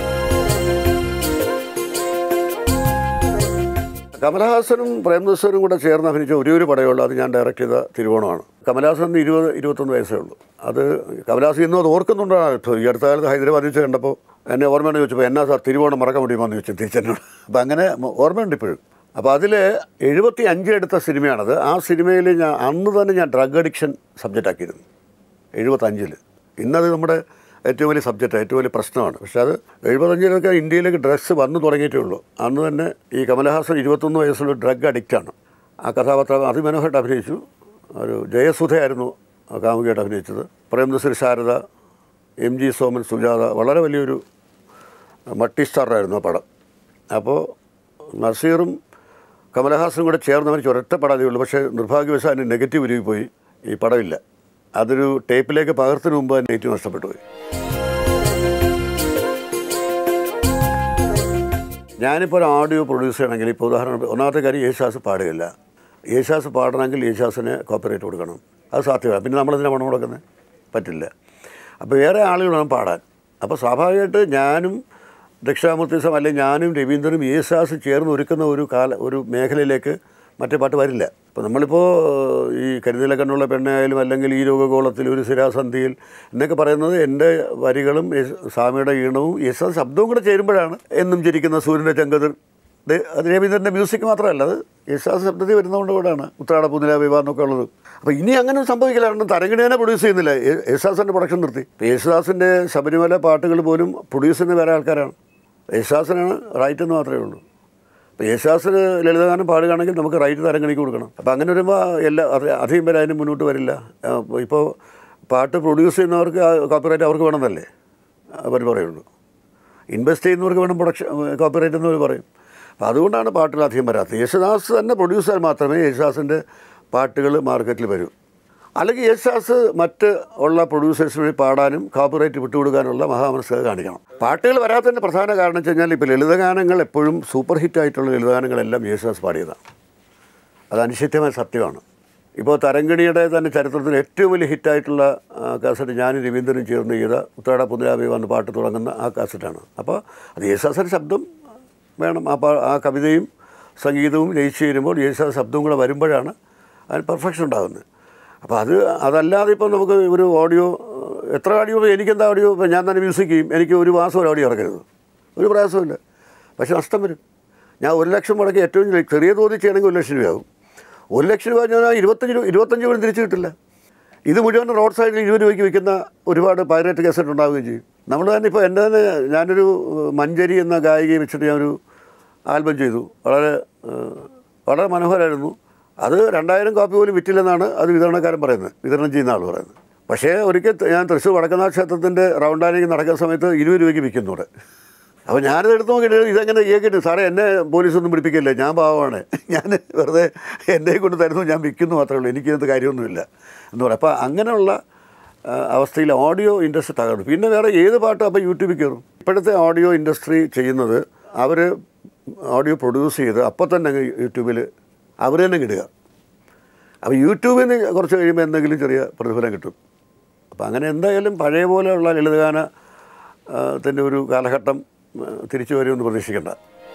കമലഹാസനും പ്രേംനസീറും കൂടെ ചേർന്ന് അഭിനയിച്ച ഒരേ ഒരു പടയുള്ളൂ. അത് ഞാൻ ഡയറക്റ്റ് ചെയ്ത തിരുവോണമാണ്. കമലഹാസന് ഇരുപത് ഇരുപത്തൊന്ന് വയസ്സേ ഉള്ളൂ. അത് കമലഹാസൻ ഇന്നും അത് ഓർക്കുന്നുണ്ടാണ്. ഈ അടുത്ത കാലത്ത് ഹൈദരാബാദ് വെച്ച് കണ്ടപ്പോൾ എന്നെ ഓർമ്മയുണ്ട് ചോദിച്ചപ്പോൾ എന്നാ സാർ തിരുവോണം മറക്കാൻ വേണ്ടിയുമോ എന്ന് ചോദിച്ചു തിരിച്ചെന്നോട്. അപ്പോൾ അങ്ങനെ ഓർമ്മയുണ്ട് ഇപ്പോഴും. അപ്പോൾ അതിൽ എഴുപത്തി അഞ്ച് എടുത്ത സിനിമയാണത്. ആ സിനിമയിൽ ഞാൻ അന്ന് തന്നെ ഞാൻ ഡ്രഗ് അഡിക്ഷൻ സബ്ജക്റ്റ് ആക്കിയിരുന്നു എഴുപത്തഞ്ചിൽ. ഇന്നത് നമ്മുടെ ഏറ്റവും വലിയ സബ്ജക്റ്റാണ്, ഏറ്റവും വലിയ പ്രശ്നമാണ്. പക്ഷേ അത് എഴുപത്തഞ്ചിലൊക്കെ ഇന്ത്യയിലേക്ക് ഡ്രഗ്സ് വന്നു തുടങ്ങിയിട്ടേ ഉള്ളൂ. അന്ന് തന്നെ ഈ കമലഹാസൻ ഇരുപത്തൊന്ന് വയസ്സുള്ള ഡ്രഗ് അഡിക്റ്റാണ്. ആ കഥാപാത്രം അതിമനോഹരമായിട്ട് അഭിനയിച്ചു. ഒരു ജയസുധയായിരുന്നു കാമുകിയായിട്ട് അഭിനയിച്ചത്. പ്രേംനസീർ, ശാരദ, എം ജി സോമൻ, സുജാത, വളരെ വലിയൊരു മൾട്ടി സ്റ്റാറായിരുന്നു ആ പടം. അപ്പോൾ നസീറും കമലഹാസനും കൂടെ ചേർന്ന് അവർക്ക് ഒരൊറ്റ പടാതേ ഉള്ളൂ. പക്ഷേ നിർഭാഗ്യവശാൽ അതിന് നെഗറ്റീവ് ഉരുകി പോയി. ഈ പടമില്ല. അതൊരു ടേപ്പിലേക്ക് പകർത്തിന് മുമ്പ് അതിൻ്റെ നെഗറ്റീവ് നഷ്ടപ്പെട്ടു പോയി. ഞാനിപ്പോൾ ഒരു ഓഡിയോ പ്രൊഡ്യൂസ് ചെയ്യണമെങ്കിൽ ഇപ്പോൾ ഉദാഹരണം ഒന്നാമത്തെ കാര്യം യേശുദാസ് പാടുകയില്ല. യേശുദാസ് പാടണമെങ്കിൽ യേശുദാസിന് കോപ്പിറൈറ്റ് കൊടുക്കണം. അത് സാധ്യമല്ല. പിന്നെ നമ്മളതിനെ പണം കൊടുക്കുന്നത് പറ്റില്ല. അപ്പോൾ വേറെ ആളുകൾ വേണം പാടാൻ. അപ്പോൾ സ്വാഭാവികമായിട്ട് ഞാനും ദക്ഷിണാമൂർത്തിസം അല്ലെങ്കിൽ ഞാനും രവീന്ദ്രനും യേശുദാസ് ചേർന്ന് ഒരുക്കുന്ന ഒരു കാല ഒരു മേഖലയിലേക്ക് മറ്റേ പാട്ട് വരില്ല. ഇപ്പോൾ നമ്മളിപ്പോൾ ഈ കരുതല കണ്ണുള്ള പെണ്ണായാലും അല്ലെങ്കിൽ ഈ രോഗഗോളത്തിൽ ഒരു സ്ഥിരാസന്ധിയിൽ എന്നൊക്കെ പറയുന്നത് എൻ്റെ വരികളും സ്വാമിയുടെ ഈണവും യേശുദാസ് ശബ്ദവും കൂടെ ചേരുമ്പോഴാണ് എന്നും ചിരിക്കുന്ന സൂര്യൻ്റെ ചെങ്കതിർ. അത് രവീന്ദ്രൻ്റെ മ്യൂസിക് മാത്രമല്ല, അത് യേശുദാസ് ശബ്ദത്തിൽ വരുന്നതുകൊണ്ട് കൂടെയാണ് ഉത്രാട പുതില വിവാഹം എന്നൊക്കെ ഉള്ളത്. അപ്പോൾ ഇനി അങ്ങനെ സംഭവിക്കില്ല. തരംഗിണി തന്നെ പ്രൊഡ്യൂസ് ചെയ്യുന്നില്ല. യേശുദാസിൻ്റെ പ്രൊഡക്ഷൻ നിർത്തി. യേശുദാസിൻ്റെ ശബരിമല പാട്ടുകൾ പോലും പ്രൊഡ്യൂസ് ചെയ്യുന്ന വേറെ ആൾക്കാരാണ്. യേശുദാസിനാണ് റൈറ്റ് എന്ന് മാത്രമേ ഉള്ളൂ. അപ്പോൾ യേശുദാസിന് ലളിതഗാനം പാടുകയാണെങ്കിൽ നമുക്ക് റൈറ്റ് തരംഗണിക്ക് കൊടുക്കണം. അപ്പോൾ അങ്ങനെ വരുമ്പോൾ എല്ലാ അധികം പേര് അതിന് മുന്നോട്ട് വരില്ല. ഇപ്പോൾ പാട്ട് പ്രൊഡ്യൂസ് ചെയ്യുന്നവർക്ക് കോപ്പിറൈറ്റ് അവർക്ക് വേണമെന്നല്ലേ അവർ പറയുള്ളൂ. ഇൻവെസ്റ്റ് ചെയ്യുന്നവർക്ക് വേണം പ്രൊഡക്ഷൻ കോപ്പിറൈറ്റ് എന്നവർ പറയും. അപ്പോൾ അതുകൊണ്ടാണ് പാട്ടുകൾ അധികം വരാത്തത്. യേശുദാസ് തന്നെ പ്രൊഡ്യൂസ് ചെയ്താൽ മാത്രമേ യേശുദാസിൻ്റെ പാട്ടുകൾ മാർക്കറ്റിൽ വരൂ. അല്ലെങ്കിൽ യേശുദാസ് മറ്റ് ഉള്ള പ്രൊഡ്യൂസേഴ്സിന് വേണ്ടി പാടാനും കോപ്പിറൈറ്റ് വിട്ടുകൊടുക്കാനുള്ള മഹാമനസ്കത കാണിക്കണം. പാട്ടുകൾ വരാത്തതിൻ്റെ പ്രധാന കാരണം വെച്ച് കഴിഞ്ഞാൽ ഇപ്പോൾ ലളിതഗാനങ്ങൾ എപ്പോഴും സൂപ്പർ ഹിറ്റായിട്ടുള്ള ലളിതഗാനങ്ങളെല്ലാം യേശുദാസ് പാടിയതാണ്. അത് അനിശ്ചിതമായ സത്യമാണ്. ഇപ്പോൾ തരംഗിണിയുടെ തന്നെ ചരിത്രത്തിൽ ഏറ്റവും വലിയ ഹിറ്റായിട്ടുള്ള കാസറ്റ് ഞാനും രവീന്ദ്രനും ചേർന്ന് ചെയ്ത ഉത്രാട പുതിരാവി വന്ന് പാട്ട് തുടങ്ങുന്ന ആ കാസറ്റാണ്. അപ്പോൾ അത് യേശുദാസിൻ്റെ ശബ്ദം വേണം. ആ പാ ആ കവിതയും സംഗീതവും ലയിച്ചു ചേരുമ്പോൾ യേശുദാസ് ശബ്ദവും കൂടെ വരുമ്പോഴാണ് അതിന് പെർഫെക്ഷൻ ഉണ്ടാകുന്നത്. അപ്പോൾ അത് അതല്ലാതെ ഇപ്പോൾ നമുക്ക് ഒരു ഓഡിയോ എത്ര ഓഡിയോ എനിക്കെന്താ ഓഡിയോ ഇപ്പോൾ ഞാൻ തന്നെ മ്യൂസിക് ചെയ്യും, എനിക്ക് ഒരു മാസം ഒരു ഓഡിയോ ഇറക്കരുത്, ഒരു പ്രയാസമില്ല. പക്ഷേ നഷ്ടം വരും. ഞാൻ ഒരു ലക്ഷം മുടക്കി ഏറ്റവും ചെറിയ തോതിൽ ചെയ്യണമെങ്കിൽ ഒരു ലക്ഷം രൂപയാകും. ഒരു ലക്ഷം രൂപ ഞാൻ ഇരുപത്തഞ്ച് രൂപ ഇരുപത്തഞ്ച് രൂപ തിരിച്ചു കിട്ടില്ല. ഇത് മുഴുവൻ റോഡ് സൈഡിൽ ഇരുപത് രൂപയ്ക്ക് വിൽക്കുന്ന ഒരുപാട് പൈറേറ്റ് കാസറ്റ് ഉണ്ടാവുകയും ചെയ്യും. നമ്മൾ തന്നെ ഇപ്പോൾ എൻ്റെ തന്നെ ഞാനൊരു മഞ്ചരി എന്ന ഗായികയെ വെച്ചിട്ട് ഞാനൊരു ആൽബം ചെയ്തു. വളരെ വളരെ മനോഹരമായിരുന്നു. അത് രണ്ടായിരം കോപ്പി പോലും വിറ്റില്ലെന്നാണ് അത് വിതരണക്കാരൻ പറയുന്നത്, വിതരണം ചെയ്യുന്ന ആൾ പറയുന്നത്. പക്ഷേ ഒരിക്കൽ ഞാൻ തൃശ്ശൂർ വടക്കനാഥ ക്ഷേത്രത്തിൻ്റെ റൗണ്ടാനിക്ക് നടക്കുന്ന സമയത്ത് ഇരുപത് രൂപയ്ക്ക് വിൽക്കുന്നുണ്ട്. അപ്പോൾ ഞാനത് എടുത്ത് നോക്കിയിട്ട് ഇതെങ്ങനെ കേൾക്കിട്ട് സാറേ എന്നെ പോലീസൊന്നും പിടിപ്പിക്കില്ലേ, ഞാൻ പാവമാണ്, ഞാൻ വെറുതെ എൻ്റെ കൊണ്ട് തരുന്നു, ഞാൻ വിൽക്കുന്നു മാത്രമേ ഉള്ളൂ, എനിക്കിതിനകത്ത് കാര്യമൊന്നുമില്ല എന്ന് പറയും. അപ്പോൾ അങ്ങനെയുള്ള അവസ്ഥയിൽ ഓഡിയോ ഇൻഡസ്ട്രി തകർന്നു. പിന്നെ വേറെ ഏത് പാട്ടും അപ്പോൾ യൂട്യൂബിൽ കയറും. ഇപ്പോഴത്തെ ഓഡിയോ ഇൻഡസ്ട്രി ചെയ്യുന്നത് അവർ ഓഡിയോ പ്രൊഡ്യൂസ് ചെയ്ത് അപ്പോൾ തന്നെ യൂട്യൂബിൽ അവർ തന്നെ കിടുക. അപ്പോൾ യൂട്യൂബിൽ നിന്ന് കുറച്ച് കഴിയുമ്പോൾ എന്തെങ്കിലും ചെറിയ പ്രതിഫലം കിട്ടും. അപ്പോൾ അങ്ങനെ എന്തായാലും പഴയ പോലെയുള്ള ലളിതഗാനത്തിൻ്റെ ഒരു കാലഘട്ടം തിരിച്ചു വരുമെന്ന് പ്രതീക്ഷിക്കേണ്ട.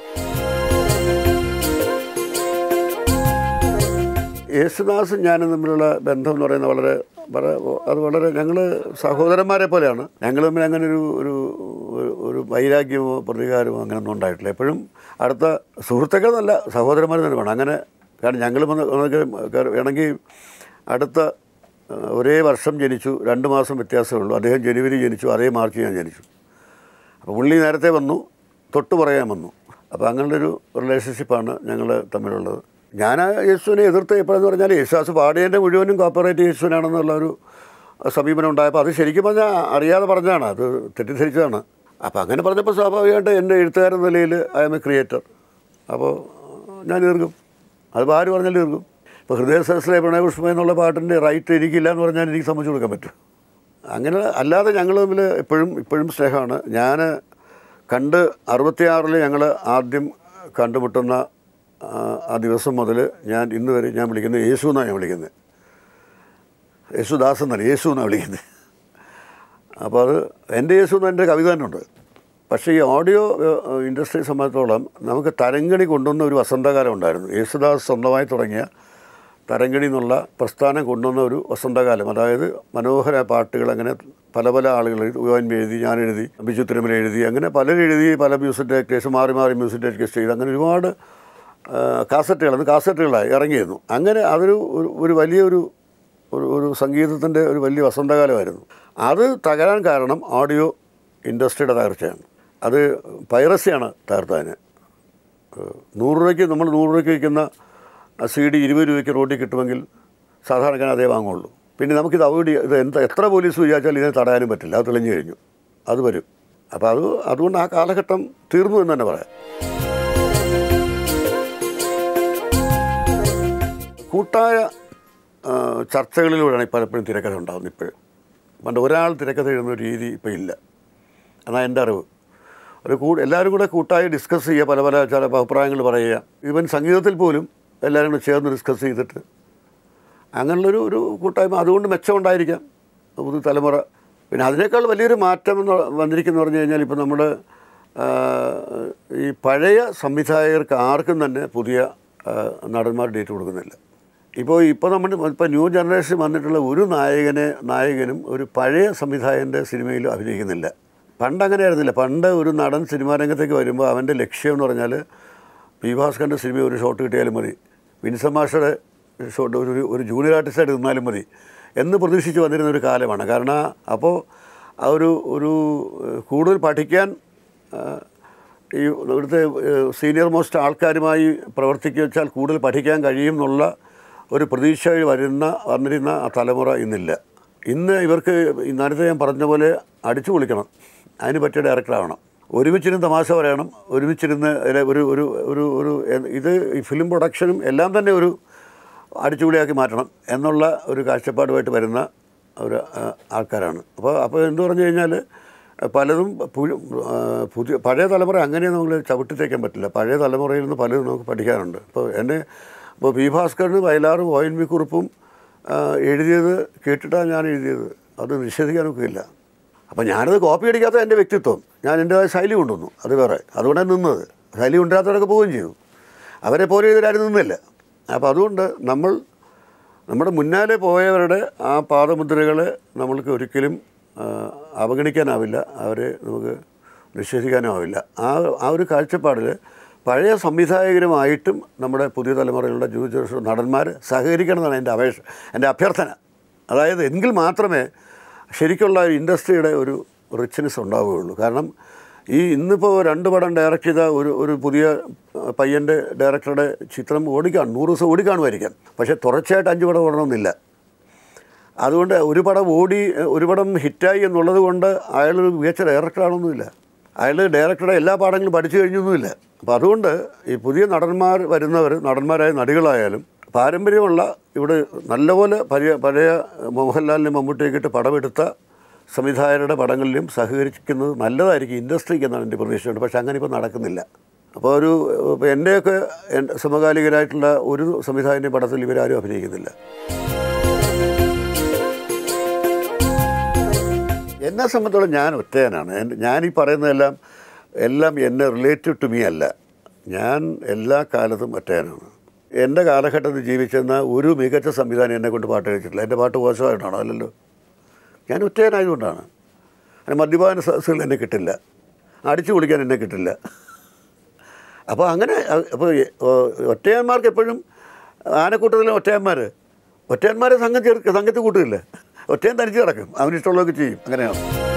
യേശുദാസും ഞാനും തമ്മിലുള്ള ബന്ധം എന്ന് പറയുന്നത് വളരെ വളരെ അത് വളരെ ഞങ്ങൾ സഹോദരന്മാരെ പോലെയാണ്. ഞങ്ങൾ തമ്മിൽ അങ്ങനെ ഒരു ഒരു ഒരു വൈരാഗ്യമോ പ്രതികാരമോ അങ്ങനെയൊന്നും ഉണ്ടായിട്ടില്ല. എപ്പോഴും അടുത്ത സുഹൃത്തുക്കൾ എന്നല്ല, സഹോദരന്മാർ തന്നെ വേണം. അങ്ങനെ കാരണം ഞങ്ങൾ വേണമെങ്കിൽ അടുത്ത ഒരേ വർഷം ജനിച്ചു, രണ്ട് മാസം വ്യത്യാസമുള്ളൂ. അദ്ദേഹം ജനുവരി ജനിച്ചു, അതേ മാർച്ച് ഞാൻ ജനിച്ചു. അപ്പോൾ പുള്ളി നേരത്തെ വന്നു, തൊട്ട് പറയാൻ വന്നു. അപ്പോൾ അങ്ങനൊരു റിലേഷൻഷിപ്പാണ് ഞങ്ങൾ തമ്മിലുള്ളത്. ഞാൻ യേശുവിനെ എതിർത്ത് എപ്പോഴെന്ന് പറഞ്ഞാൽ യേശുദാസ് പാടിയതിൻ്റെ മുഴുവനും കോപ്പറേറ്റ് യേശുവിനാണെന്നുള്ളൊരു സമീപനം ഉണ്ടായപ്പോൾ അത് ശരിക്കും പറഞ്ഞാൽ അറിയാതെ പറഞ്ഞതാണ്, അത് തെറ്റിദ്ധരിച്ചതാണ്. അപ്പോൾ അങ്ങനെ പറഞ്ഞപ്പോൾ സ്വാഭാവികമായിട്ട് എൻ്റെ എഴുത്തുകാരൻ നിലയിൽ ഐ എം എ ക്രിയേറ്റർ. അപ്പോൾ ഞാൻ എതിർക്കും, അത് ആര് പറഞ്ഞാലും എതിർക്കും. ഇപ്പോൾ ഹൃദയ സഹസ്രേ പ്രണയപുഷ്പം എന്നുള്ള പാട്ടിൻ്റെ റൈറ്റ് എനിക്കില്ല എന്ന് പറഞ്ഞാൽ എനിക്ക് സമ്മതിച്ചു കൊടുക്കാൻ പറ്റും. അങ്ങനെ അല്ലാതെ ഞങ്ങൾ തമ്മിൽ എപ്പോഴും ഇപ്പോഴും സ്നേഹമാണ്. ഞാൻ കണ്ട് അറുപത്തിയാറിൽ ഞങ്ങൾ ആദ്യം കണ്ടുമുട്ടുന്ന ആ ദിവസം മുതൽ ഞാൻ ഇന്ന് വരെ ഞാൻ വിളിക്കുന്നത് യേശു എന്നാണ് ഞാൻ വിളിക്കുന്നത്. യേശുദാസ് എന്നല്ല, യേശു എന്നാണ് വിളിക്കുന്നത്. അപ്പോൾ അത് എൻ്റെ യേശു എന്ന് എൻ്റെ കവിത തന്നെ ഉണ്ട്. പക്ഷേ ഈ ഓഡിയോ ഇൻഡസ്ട്രിയെ സംബന്ധിച്ചിടത്തോളം നമുക്ക് തരംഗിണി കൊണ്ടുവന്ന ഒരു വസന്തകാലം ഉണ്ടായിരുന്നു. യേശുദാസ് സ്വന്തമായി തുടങ്ങിയ തരംഗിണി എന്നുള്ള പ്രസ്ഥാനം കൊണ്ടുവന്ന ഒരു വസന്തകാലം. അതായത് മനോഹര പാട്ടുകൾ, അങ്ങനെ പല പല ആളുകൾ, ഒ എൻ വി എഴുതി, ഞാൻ എഴുതി, ബിജു തിരുമല എഴുതി, അങ്ങനെ പലരും എഴുതി, പല മ്യൂസിക് ഡയറക്ടേഴ്സ് മാറി മാറി മ്യൂസിക് ഡയറക്ടേഴ്സ് ചെയ്ത് അങ്ങനെ ഒരുപാട് കാസറ്റുകൾ, അത് കാസറ്റുകളായി ഇറങ്ങിയിരുന്നു. അങ്ങനെ അതൊരു ഒരു വലിയൊരു ഒരു ഒരു സംഗീതത്തിൻ്റെ ഒരു വലിയ വസന്തകാലമായിരുന്നു. അത് തകരാൻ കാരണം ഓഡിയോ ഇൻഡസ്ട്രിയുടെ തകർച്ചയാണ്. അത് പൈറസിയാണ് തകർത്തതിന്. നൂറ് രൂപയ്ക്ക് നമ്മൾ നൂറ് രൂപയ്ക്ക് വയ്ക്കുന്ന സി ഡി ഇരുപത് രൂപയ്ക്ക് റോഡിൽ കിട്ടുമെങ്കിൽ സാധാരണക്കാരൻ അതേ വാങ്ങുള്ളൂ. പിന്നെ നമുക്കിത് അവോയ്ഡ് ഇത് എന്താ എത്ര പോലീസ് വിചാരിച്ചാൽ ഇതിനെ തടയാനും പറ്റില്ല, അത് തെളിഞ്ഞു കഴിഞ്ഞു, അത് വരും. അപ്പോൾ അത് അതുകൊണ്ട് ആ കാലഘട്ടം തീർന്നു എന്ന് തന്നെ പറയാം. കൂട്ടായ ചർച്ചകളിലൂടെയാണ് പലപ്പോഴും തിരക്കഥ ഉണ്ടാകുന്നത്. ഇപ്പോഴും പണ്ട് ഒരാൾ തിരക്കഥ എഴുതുന്ന ഒരു രീതി ഇപ്പോൾ ഇല്ല. അതാണ് എൻ്റെ അറിവ്. ഒരു കൂ എല്ലാവരും കൂടെ കൂട്ടായി ഡിസ്കസ് ചെയ്യുക, പല പല ചില അഭിപ്രായങ്ങൾ പറയുക. ഈവൻ സംഗീതത്തിൽ പോലും എല്ലാവരും കൂടെ ചേർന്ന് ഡിസ്കസ് ചെയ്തിട്ട് അങ്ങനെയുള്ളൊരു ഒരു കൂട്ടായ്മ, അതുകൊണ്ട് മെച്ചമുണ്ടായിരിക്കാം പുതു തലമുറ. പിന്നെ അതിനേക്കാൾ വലിയൊരു മാറ്റം എന്ന് വന്നിരിക്കുന്നു പറഞ്ഞു കഴിഞ്ഞാൽ ഇപ്പോൾ നമ്മൾ ഈ പഴയ സംവിധായകർക്ക് ആർക്കും തന്നെ പുതിയ നടന്മാർ ഡേറ്റ് കൊടുക്കുന്നില്ല. ഇപ്പോൾ ഇപ്പോൾ നമ്മൾ ഇപ്പോൾ ന്യൂ ജനറേഷൻ വന്നിട്ടുള്ള ഒരു നായകനെ നായകനും ഒരു പഴയ സംവിധായകൻ്റെ സിനിമയിൽ അഭിനയിക്കുന്നില്ല. പണ്ട് അങ്ങനെ ആയിരുന്നില്ല. പണ്ട് ഒരു നടൻ സിനിമാ രംഗത്തേക്ക് വരുമ്പോൾ അവൻ്റെ ലക്ഷ്യം എന്ന് പറഞ്ഞാൽ പി ഭാസ്കറിൻ്റെ സിനിമ ഒരു ഷോട്ട് കിട്ടിയാലും മതി, വിൻസൻ മാഷയുടെ ഷോട്ട് ഒരു ഒരു ജൂനിയർ ആർട്ടിസ്റ്റായിട്ട് നിന്നാലും മതി എന്ന് പ്രതീക്ഷിച്ച് വന്നിരുന്ന ഒരു കാലമാണ്. കാരണം അപ്പോൾ ആ ഒരു ഒരു കൂടുതൽ പഠിക്കാൻ ഈ ഇവിടുത്തെ സീനിയർ മോസ്റ്റ് ആൾക്കാരുമായി പ്രവർത്തിക്കുക വെച്ചാൽ കൂടുതൽ പഠിക്കാൻ കഴിയും എന്നുള്ള ഒരു പ്രതീക്ഷ വരുന്ന വന്നിരുന്ന ആ തലമുറ ഇന്നില്ല. ഇന്ന് ഇവർക്ക് നേരത്തെ ഞാൻ പറഞ്ഞ പോലെ അടിച്ചു പൊളിക്കണം, അതിന് പറ്റിയ ഡയറക്ടറാവണം, ഒരുമിച്ചിരുന്ന് തമാശ പറയണം, ഒരുമിച്ചിരുന്ന് ഒരു ഒരു ഒരു ഒരു ഇത് ഈ ഫിലിം പ്രൊഡക്ഷനും എല്ലാം തന്നെ ഒരു അടിച്ചുപൊളിയാക്കി മാറ്റണം എന്നുള്ള ഒരു കാഴ്ചപ്പാടുമായിട്ട് വരുന്ന ഒരു ആൾക്കാരാണ്. അപ്പോൾ അപ്പോൾ എന്ത് പറഞ്ഞു കഴിഞ്ഞാൽ പലതും പുതിയ പഴയ തലമുറ അങ്ങനെ നമ്മൾ ചവിട്ടിത്തേക്കാൻ പറ്റില്ല. പഴയ തലമുറയിൽ നിന്ന് പലതും നമുക്ക് പഠിക്കാനുണ്ട്. ഇപ്പോൾ എന്നെ ഇപ്പോൾ പി ഭാസ്കറിന് വയലാറും ഒ എൻ വി കുറുപ്പും എഴുതിയത് കേട്ടിട്ടാണ് ഞാൻ എഴുതിയത്, അത് നിഷേധിക്കാനൊക്കെയില്ല. അപ്പോൾ ഞാനത് കോപ്പി അടിക്കാത്ത എൻ്റെ വ്യക്തിത്വം, ഞാൻ എൻ്റേതായ ശൈലി കൊണ്ടുവന്നു, അത് വേറെ, അതുകൊണ്ടാണ് നിന്നത്. ശൈലി കൊണ്ടുവരാത്തവരൊക്കെ പോവുകയും ചെയ്തു, അവരെ പോലെ എഴുതാനും നിന്നില്ല. അപ്പോൾ അതുകൊണ്ട് നമ്മൾ നമ്മുടെ മുന്നാലെ പോയവരുടെ ആ പാദമുദ്രകളെ നമ്മൾക്ക് ഒരിക്കലും അവഗണിക്കാനാവില്ല, അവരെ നമുക്ക് നിഷേധിക്കാനും ആവില്ല. ആ ആ ഒരു കാഴ്ചപ്പാടിൽ പഴയ സംവിധായകരുമായിട്ടും നമ്മുടെ പുതിയ തലമുറയിലുള്ള ന്യൂ ജനറേഷൻ നടന്മാർ സഹകരിക്കണമെന്നാണ് എൻ്റെ അപേക്ഷ, എൻ്റെ അഭ്യർത്ഥന. അതായത് എങ്കിൽ മാത്രമേ ശരിക്കുള്ള ഇൻഡസ്ട്രിയുടെ ഒരു റിച്ച്നെസ് ഉണ്ടാവുകയുള്ളൂ. കാരണം ഈ ഇന്നിപ്പോൾ രണ്ട് പടം ഡയറക്റ്റ് ചെയ്ത ഒരു ഒരു പുതിയ പയ്യൻ്റെ ഡയറക്ടറുടെ ചിത്രം ഓടിക്കാണ്, നൂറ് ദിവസം ഓടിക്കാണുമായിരിക്കാം, പക്ഷേ തുടർച്ചയായിട്ട് അഞ്ച് പടം ഓടണമെന്നില്ല. അതുകൊണ്ട് ഒരു പടം ഓടി ഒരു പടം ഹിറ്റായി എന്നുള്ളത് കൊണ്ട് അയാളൊരു മികച്ച ഡയറക്ടറാണൊന്നുമില്ല, അയാൾ ഡയറക്ടറുടെ എല്ലാ പാഠങ്ങളും പഠിച്ചു കഴിഞ്ഞൊന്നുമില്ല. അപ്പോൾ അതുകൊണ്ട് ഈ പുതിയ നടന്മാർ വരുന്നവർ, നടന്മാരായ നടികളായാലും പാരമ്പര്യമുള്ള ഇവിടെ നല്ലപോലെ പഴയ പഴയ മോഹൻലാലിനെ മമ്മൂട്ടിയൊക്കെ ഇട്ട് പടമെടുത്ത സംവിധായകരുടെ പടങ്ങളിലും സഹകരിക്കുന്നത് നല്ലതായിരിക്കും ഇൻഡസ്ട്രിക്ക് എന്നാണ് എൻ്റെ പ്രതീക്ഷയുണ്ട്. പക്ഷേ അങ്ങനെ ഇപ്പോൾ നടക്കുന്നില്ല. അപ്പോൾ ഒരു ഇപ്പോൾ എൻ്റെയൊക്കെ സമകാലികരായിട്ടുള്ള ഒരു സംവിധായകൻ്റെ പടത്തിൽ ഇവരാരും അഭിനയിക്കുന്നില്ല. എന്നെ സംബന്ധിച്ചോളം ഞാൻ ഒറ്റയനാണ്. ഞാനീ പറയുന്നതെല്ലാം എല്ലാം എന്നെ റിലേറ്റഡ് ടു മീ അല്ല. ഞാൻ എല്ലാ കാലത്തും ഒറ്റയനാണ്. എൻ്റെ കാലഘട്ടത്തിൽ ജീവിച്ചെന്ന ഒരു മികച്ച സംവിധാനം എന്നെ കൊണ്ട് പാട്ട് കഴിച്ചിട്ടില്ല. എൻ്റെ പാട്ട് മോശമായിട്ടാണോ? അല്ലല്ലോ. ഞാൻ ഒറ്റയനായതുകൊണ്ടാണ്. അങ്ങനെ മദ്യപാന സദസ്സുകൾ എന്നെ കിട്ടില്ല, അടിച്ചു കുളിക്കാൻ എന്നെ കിട്ടില്ല. അപ്പോൾ അങ്ങനെ അപ്പോൾ ഒറ്റയന്മാർക്ക് എപ്പോഴും ആനക്കൂട്ടത്തിലെ ഒറ്റയന്മാർ ഒറ്റയന്മാരെ സംഘം ചേർക്ക് സംഘത്തിൽ കൂട്ടില്ല. ഒറ്റയും തനിച്ച് കിടക്കും, അവനിഷ്ടമുള്ളതൊക്കെ ചെയ്യും. അങ്ങനെയാണ്.